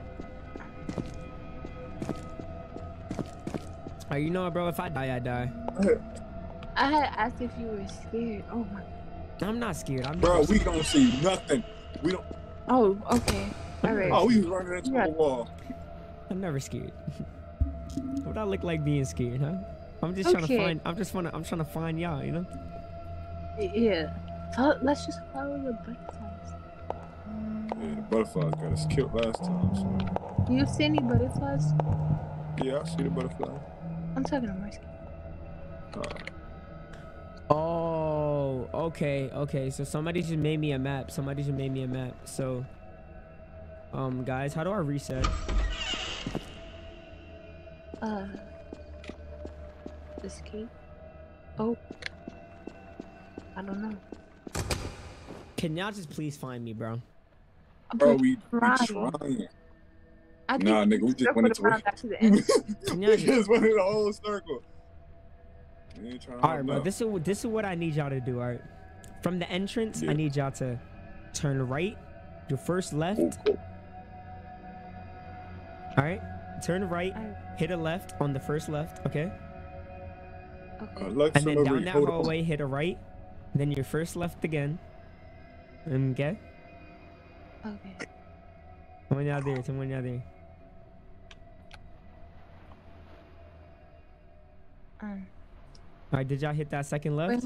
Oh, you know what, bro? If I die, I die. I had asked if you were scared. Oh my. I'm not scared. Bro, we don't see nothing. We don't. Oh, okay. All right. Oh, we was running into a wall. I'm never scared. What I look like being scared, huh? I'm just trying to find. I'm trying to find y'all, you know? Yeah. Let's just follow the butterflies. Yeah, the butterflies got us killed last time. So. Do you see any butterflies? Yeah, I see the butterfly. I'm talking to Marcy. Oh, okay. So somebody just made me a map. So, guys, how do I reset? Escape. Oh. I don't know. Can y'all just please find me, bro? Bro, we trying. Nah, nigga, we just went into it. We just went in a whole circle. Alright, bro, this is what I need y'all to do, alright? From the entrance, I need y'all to turn right, your first left. Alright? Turn right, hit a left on the first left, okay? And then down that hallway, hit a right, then your first left again. Okay? Okay. Someone out there. Alright, did y'all hit that second left?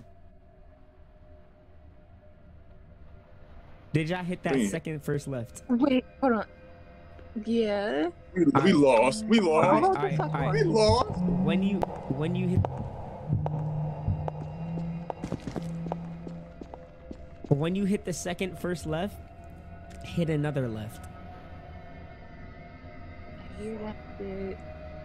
Did y'all hit that second first left? Wait, hold on. Yeah. We lost. We lost. Alright. We lost. When you hit the second first left, hit another left. I hear that bit.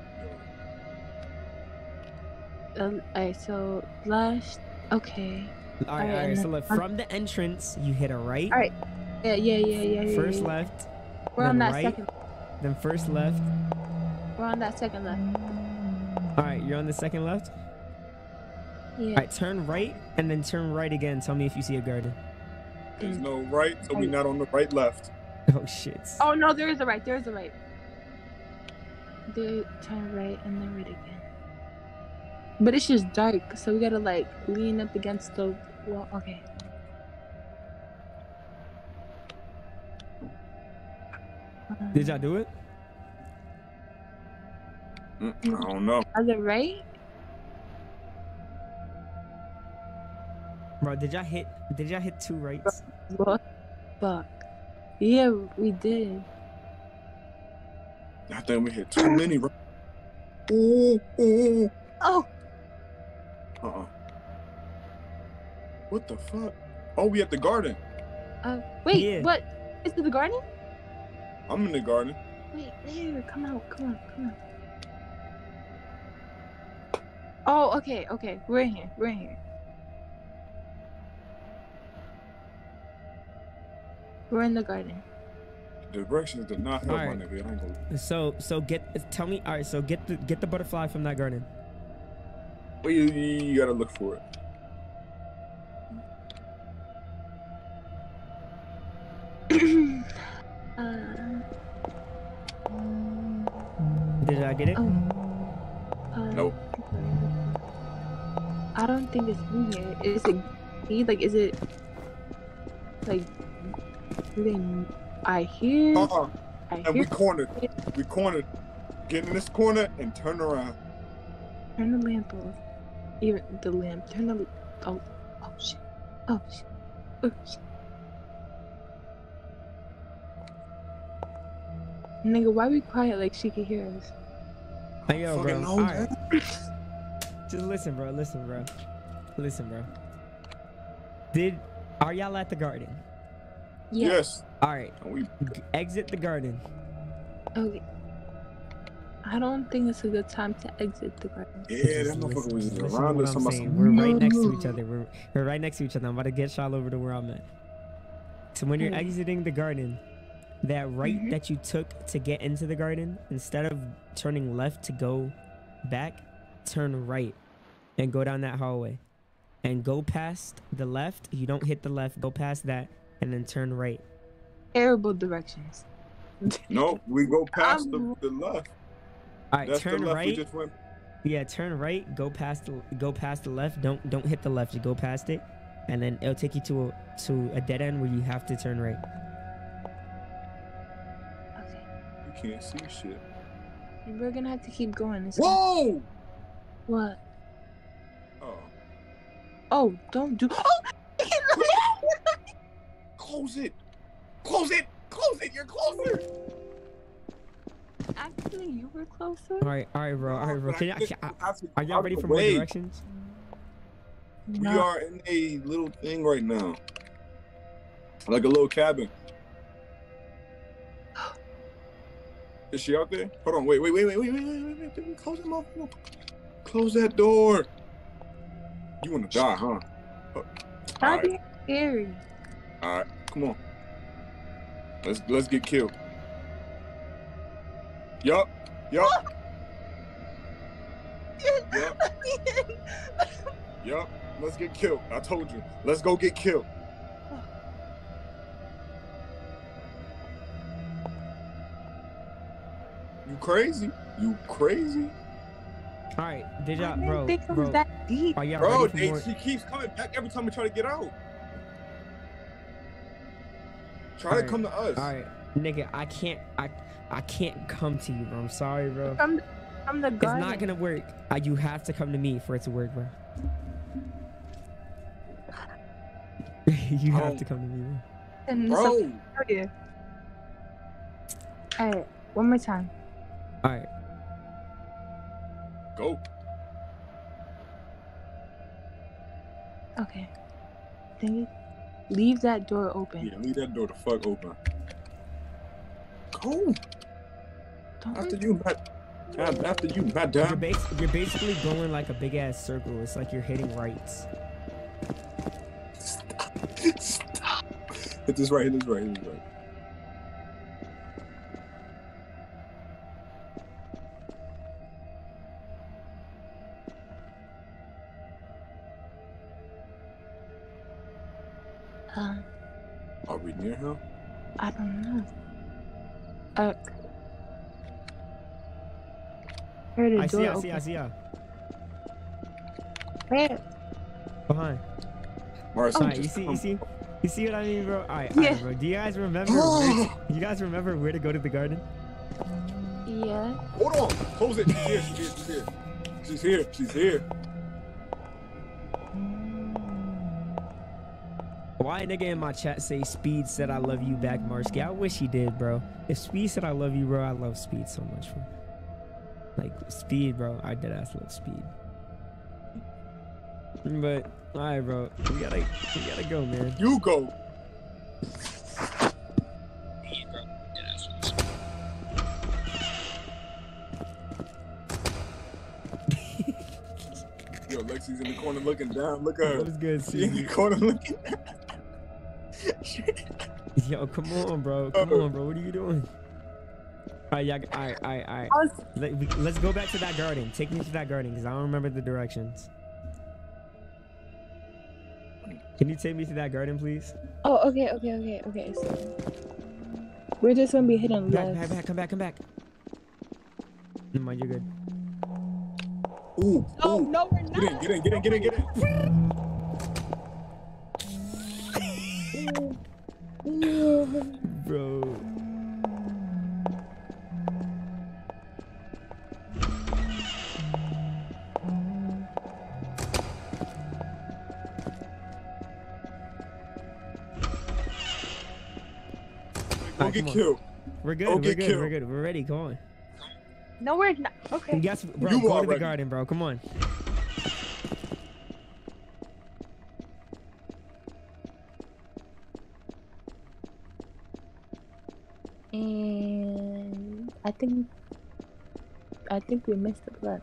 Alright, so last. Okay. Alright, so look, from the entrance, you hit a right. Alright. Yeah. First left. We're on that right, second. Then first left. We're on that second left. Alright, you're on the second left? Yeah. Alright, turn right, and then turn right again. Tell me if you see a garden. There's no right, so we're not on the right left. Oh, shit. Oh, no, there is a right. They turn right and then right again. But it's just dark, so we gotta like lean up against the wall. Okay. Did y'all do it? I don't know. Are they right? Bro, did y'all hit 2 rights? What? Fuck. Yeah, we did. I think we hit too many. Ooh, ooh. Oh. What the fuck? Oh, we at the garden. Wait, Yeah. what? Is it the garden? I'm in the garden. Wait, here, come out. Oh, okay. We're in here. We're in the garden. Directions did not help, Alright. my nigga. I ain't gonna... So tell me. All right. So get the butterfly from that garden. Well, you gotta look for it. Did I get it? Nope. I don't think it's in here. Is it? Is it like? I hear. And we cornered. Get in this corner and turn around. Turn the lamp off. Even the lamp. Turn the. Oh shit. Oh shit. Nigga, why we quiet like she could hear us? Hey, yo, bro. Fucking All know, right. Just listen, bro. Are y'all at the garden? Yes. All right. Exit the garden. Okay. I don't think it's a good time to exit the garden. Yeah, that motherfucker was around us. We're right next to each other. We're right next to each other. I'm about to get y'all over to where I'm at. So when you're exiting the garden, that right that you took to get into the garden, instead of turning left to go back, turn right and go down that hallway. And go past the left. You don't hit the left. Go past that and then turn right. Terrible directions. No, we go past the left. All right, That's turn the left right. we just went. Yeah, turn right. Go past the left. Don't hit the left. You go past it, and then it'll take you to a dead end where you have to turn right. You can't see shit. We're gonna have to keep going. Whoa! What? Oh. Oh, don't do. Close it. You're closer. Actually, you were closer. All right, bro. Are y'all ready for more Wait. directions? We are in a little thing right now. Like a little cabin. Is she out there? Hold on, wait. Close that motherfucker. Close that door. You wanna die, huh? Stop being scary. Alright, come on. Let's get killed. Yup. Let's get killed. I told you. Let's go get killed. You crazy? All right, did y'all, I didn't bro? think it was that deep. Are y'all Bro, ready for more? she keeps coming back every time we try to get out. Try to Alright, come to us. All right, nigga, I can't come to you, bro. I'm sorry, bro. From the It's garden. not gonna work. You have to come to me for it to work, bro. You have to come to me, bro. And Bro. Alright, one more time. All right. Go. Okay. Dang it. Leave that door open. Yeah, leave that door the fuck open. Go. After you, madam. You're basically going like a big ass circle. It's like you're hitting rights. Stop. Hit this right. Are we near him? I don't know. heard a I see door ya, I open. see ya, I see ya. Where? Behind. Mars, Alright, just you come- see what I mean, bro? Alright, Yeah. bro. Do you guys remember? You guys remember where to go to the garden? Yeah. Hold on. Close it. She's here. She's here. She's here. She's here. Why a nigga in my chat say Speed said I love you back, Marsky? I wish he did, bro. If Speed said I love you, bro, I love Speed so much, bro. Like Speed, bro. I dead ass love Speed. But alright, bro. We gotta go, man. You go. Yo, Lexi's in the corner looking down. Look at her. That was good, She in the CZ. corner looking down. Yo, come on, bro. Come on, bro. What are you doing? Alright, yeah, alright. Let's go back to that garden. Take me to that garden, because I don't remember the directions. Can you take me to that garden, please? Oh, okay. So we're just gonna be hitting left. Come back. Never mind, you're good. Ooh. No, ooh. no, we're not. Get in. Bro. Don't get killed. We're good. Don't We're get good. killed. We're good. We're ready. Come on. No, we're not. Okay. Yes, bro. You Go are to the ready. garden, bro. Come on. And I think we missed the left.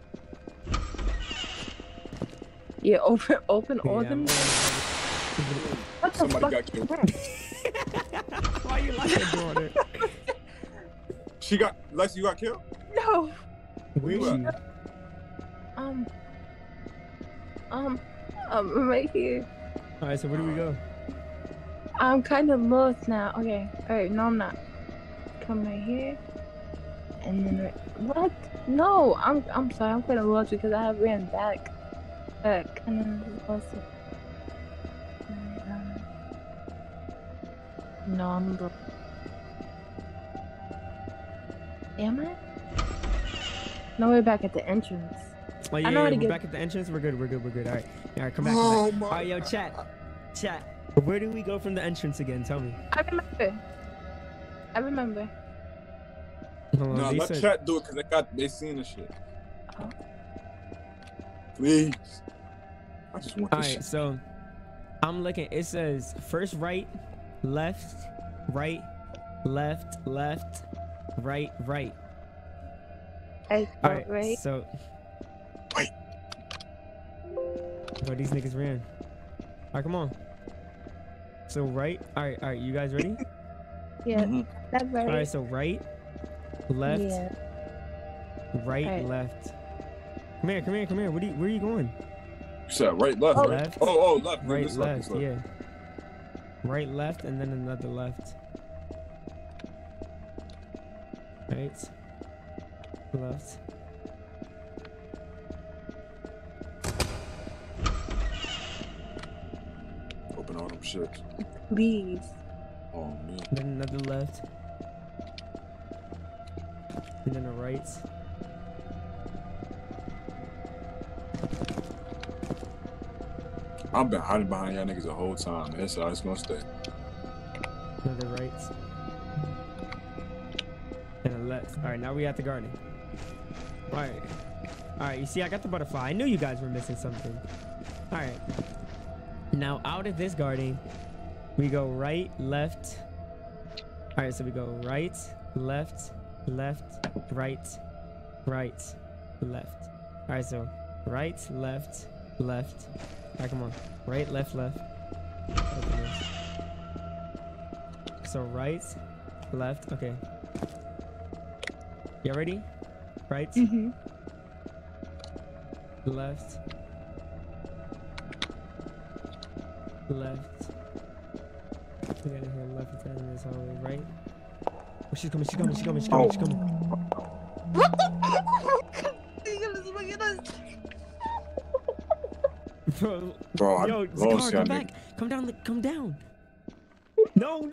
Yeah, open all Yeah, them. I'm- What the Somebody fuck? got killed. Why you like that, daughter? She got Lexi. You got killed. No. Where is you she? Right here. All right. So where do we go? I'm kind of lost now. Okay. All right. No, I'm not. Come right here. And then what? No, I'm sorry. I'm kind of lost because I have ran back. Kind of lost. No, I'm broke. Am I? No, we're back at the entrance. Oh yeah, I know how to we're get. back at the entrance. We're good. All right. Come back. Oh All right, yo, chat. Where do we go from the entrance again? Tell me. I remember. Hold on, Nah, they let said- chat do it because they seen the shit. Oh. Please. I just want All this right, shit. so I'm looking. It says first right, left, right, left, right. I All right, right. so Wait. Bro, these niggas ran. All right, come on. So right. All right. You guys ready? Yeah, Mhm. that's right. All right. So right, left, Yeah. right, Alright. left. Come here. Where are you going? You said right, left, right? Left. Oh, left. Right, This left. this Yeah. Right, left, and then another left. Right. Left. Open all them shits. Please. Oh, man. Then another left. And then a right. I've been hiding behind y'all niggas the whole time. That's how it's gonna stay. Another right. And a left. Alright, now we at the garden. Alright, you see, I got the butterfly. I knew you guys were missing something. Alright. Now, out of this garden, we go right, left. Alright, so we go right, left, right, left. Alright, so right, left. Alright, come on. Right, left. Open this. So right, left. Okay. You ready? Right, Mhm. left. We gotta hear left and 10 minutes hallway, right? Oh, she's coming. Oh. What the? Bro, I Yo, lost Zakar, y'all come niggas. back. Come down. Come down. No.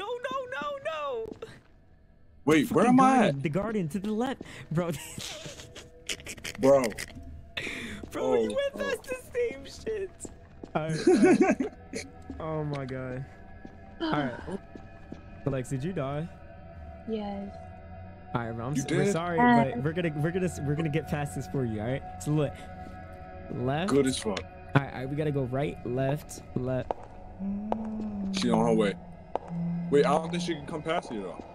Wait, where Fucking am I garden, The garden to the left, bro. Bro. Bro, you went past the same shit. Alright. Oh my god. Alright. Alex, did you die? Yes. Alright, bro. You We're did? sorry, but we're gonna get past this for you. Alright. So look, left. Good as fuck. Alright, we gotta go right, left. She on her way. Wait, I don't think she can come past you though.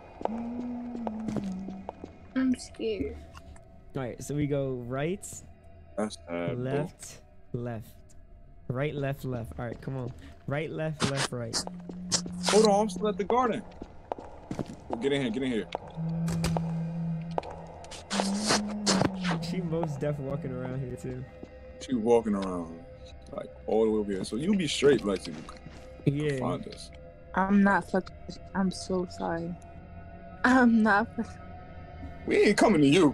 I'm scared. Alright, so we go right, That's sad, left. Right, left. Alright, come on. Right, left, right. Hold on, I'm still at the garden. Get in here. She most def walking around here too. She walking around like all the way over here. So you be straight, Lexi. Yeah. Find us. I'm not fucking. I'm so sorry. I'm not. We ain't coming to you.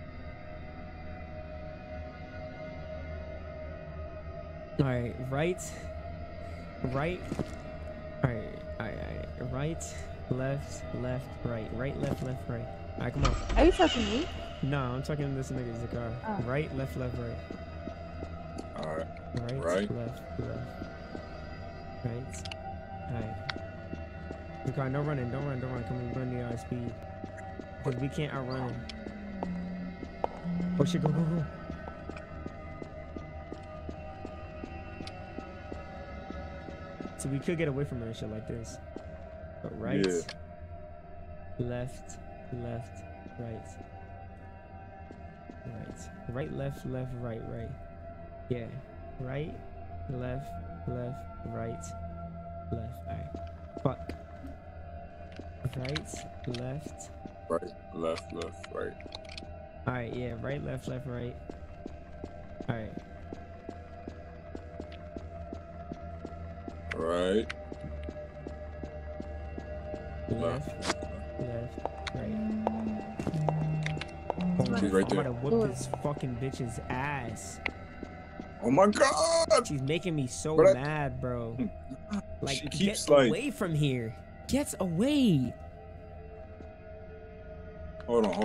Alright, right. Alright, right, left, right. Right, left, right. Alright, come on. Are you talking to me? No, I'm talking to this nigga Zakar. Oh. Right, left, right. Alright. Right, left. Right. Alright. Zakar, no running, don't run. Come on, run the speed. Because we can't outrun him. Oh shit, go. So we could get away from her and shit like this. But right, left, right. Right, left, right. Yeah. Right, left, right, left. Alright. Fuck. Right, left. Right, left, right. Alright, yeah. Right, left, right. Alright. Right. Left, right. She's right I'm there. gonna whoop this fucking bitch's ass. Oh my god! She's making me so Bro, mad, bro. Like, she keeps get like away from here. Get away. Hold on.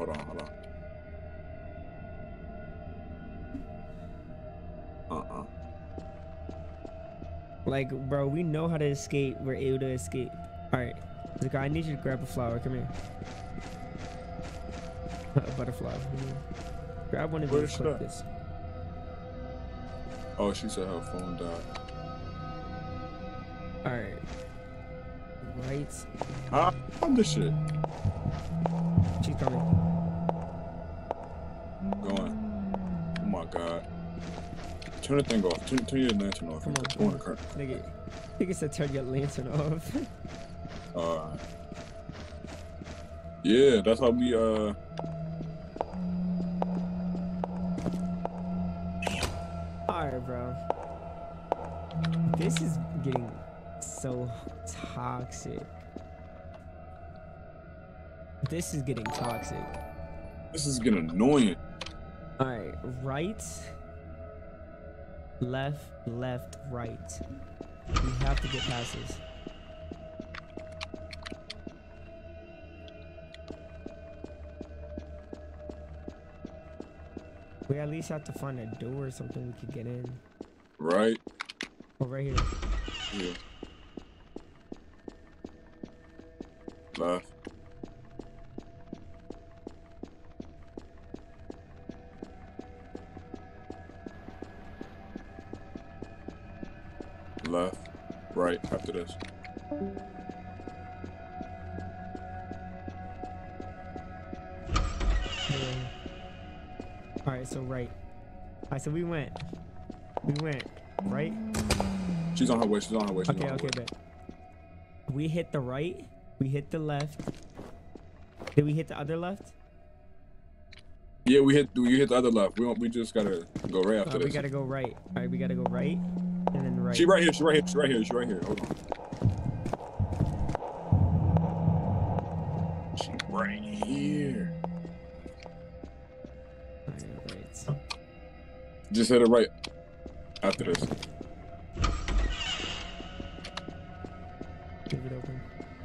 Like, bro, we know how to escape. We're able to escape. Alright. Zakar, I need you to grab a flower. Come here. A butterfly. Come here. Grab one of Where these is like that? this. Oh, she said her phone died. Alright. Right. I'm this shit. She's coming. Going. Oh my god. Turn the thing off. Turn your lantern off. Come on. Go on the current. Nigga said turn your lantern off. Yeah, that's how we Alright, bro. This is getting so toxic. This is getting toxic. This is getting annoying. Alright, right, left, right. We have to get past this. We at least have to find a door or something we could get in. Right. Oh, right here. Yeah. Left. Left. Right after this. Alright, so right. Alright, so we went right. She's on her way. Okay, bet. We hit the right. We hit the left. Did we hit the other left? Yeah, we hit the other left. We just gotta go right after this. We gotta go right. Alright, we gotta go right and then right. She right here. Hold on. She right here. Alright. Just hit it right after this. Leave it open.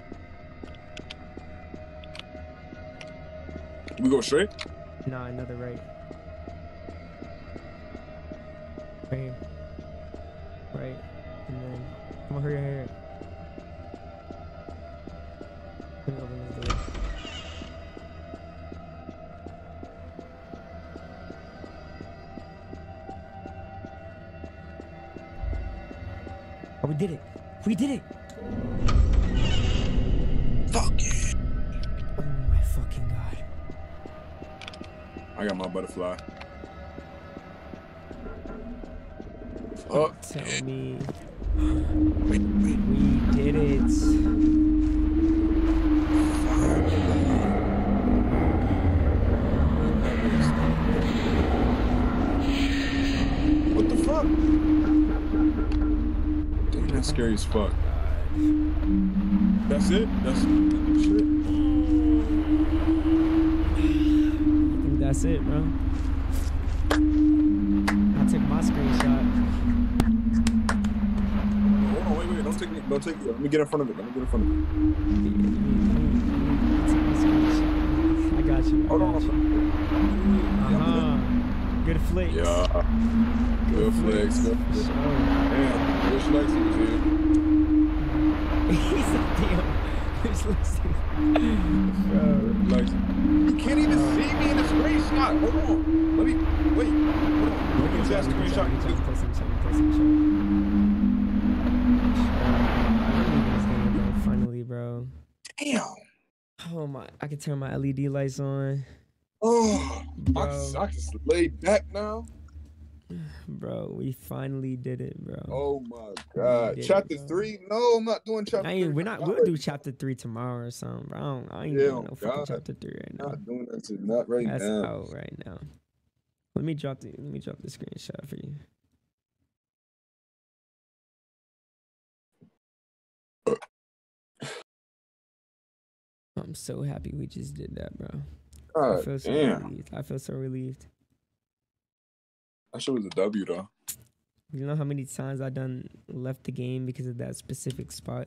We go straight? Nah, another right. Right here. Right. And then come on, hurry. Let me open this door. Oh, we did it. We did it. Fuck yeah. Oh my fucking god. I got my butterfly. Fuck. Tell me. We did it. What the fuck? Damn, that's scary as fuck. That's it? That's shit? I think that's it, bro. I took my screenshot. Hold on, wait. Don't take it. Let me get in front of it. I got you. Hold on. Good flicks. Yeah. Good flicks. Damn. Wish Lexi was here. He's a damn. Wish Lexi. Lexi. You can't even see me in the screenshot. Hold on. Let me get that screenshot. Finally, bro. Damn. Oh my! I can turn my LED lights on. Oh, bro. I just lay back now. Bro, we finally did it, bro. Oh my god. Chapter 3? No, I'm not doing chapter 3. We'll do chapter 3 tomorrow or something, bro. I ain't doing no fucking chapter 3 right now. Not doing that shit, not right That's now. out right now. Let me drop the screenshot for you. I'm so happy we just did that, bro. God, I feel so damn. relieved. I feel so relieved. That shit was a W though. You know how many times I done left the game because of that specific spot?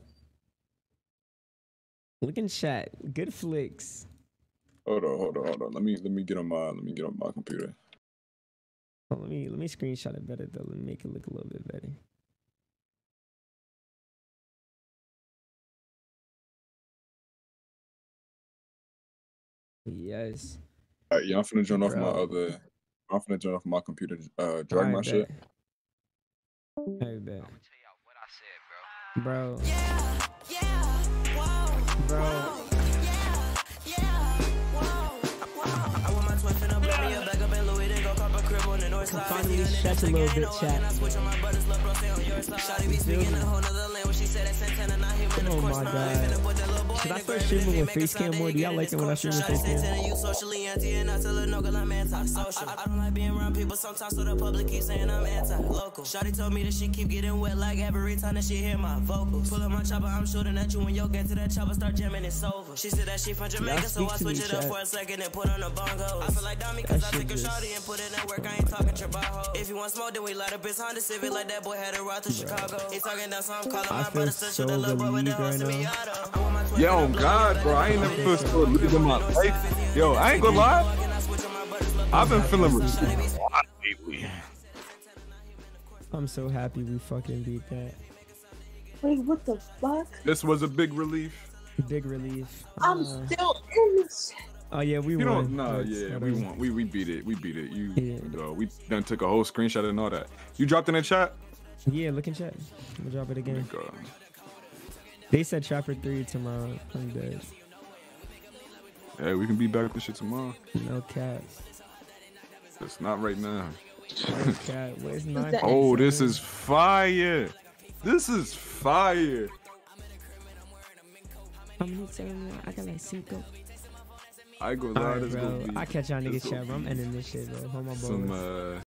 Look in chat. Good flicks. Hold on. Let me get on my computer. Oh, let me screenshot it better though. Let me make it look a little bit better. Yes. Alright, yeah, I'm finna join off my computer. Drag my shit. I bet. Bro. Bro. Finally shut a little bit, chat. Oh my god. Should I start streaming with face cam more? Do y'all like it when I stream with face cam? I don't like being around people sometimes, so the public keeps saying I'm anti-local. Shawty told me that she keep getting wet like every time that she hear my vocals. Pull up my chopper, I'm shooting at you when you get to that chopper, start jamming, it's over. She said that she from Jamaica, so I switch it up for a second and put on the bongos. I feel like dummy cause I took a shawty and put in that work, I ain't talking trabajo. If you want smoke, then we light up his Honda Civic like that boy had a ride to Chicago. He talking down, so I'm calling my brother, so the little boy with that horse to me auto. Yo, on God, bro, I ain't never feel so relieved in my life. Yo, I ain't gonna lie. I've been feeling relieved a lot lately. I'm so happy we fucking beat that. Wait, what the fuck? This was a big relief. Big relief. I'm still in this. Oh yeah, we you won. No, yeah, we won. We beat it. We beat it. We done took a whole screenshot and all that. You dropped in the chat? Yeah, look in chat. We'll drop it again. They said chapter 3 tomorrow. I'm dead. Hey, we can be back with shit tomorrow. No cap. It's not right now. No cap. Where's 9? Oh, this is fire. This is fire. How many times? I got like 5. I go All live. right, This bro. gonna be. I catch y'all niggas chat, bro. I'm ending this shit, bro. Hold my boy. Some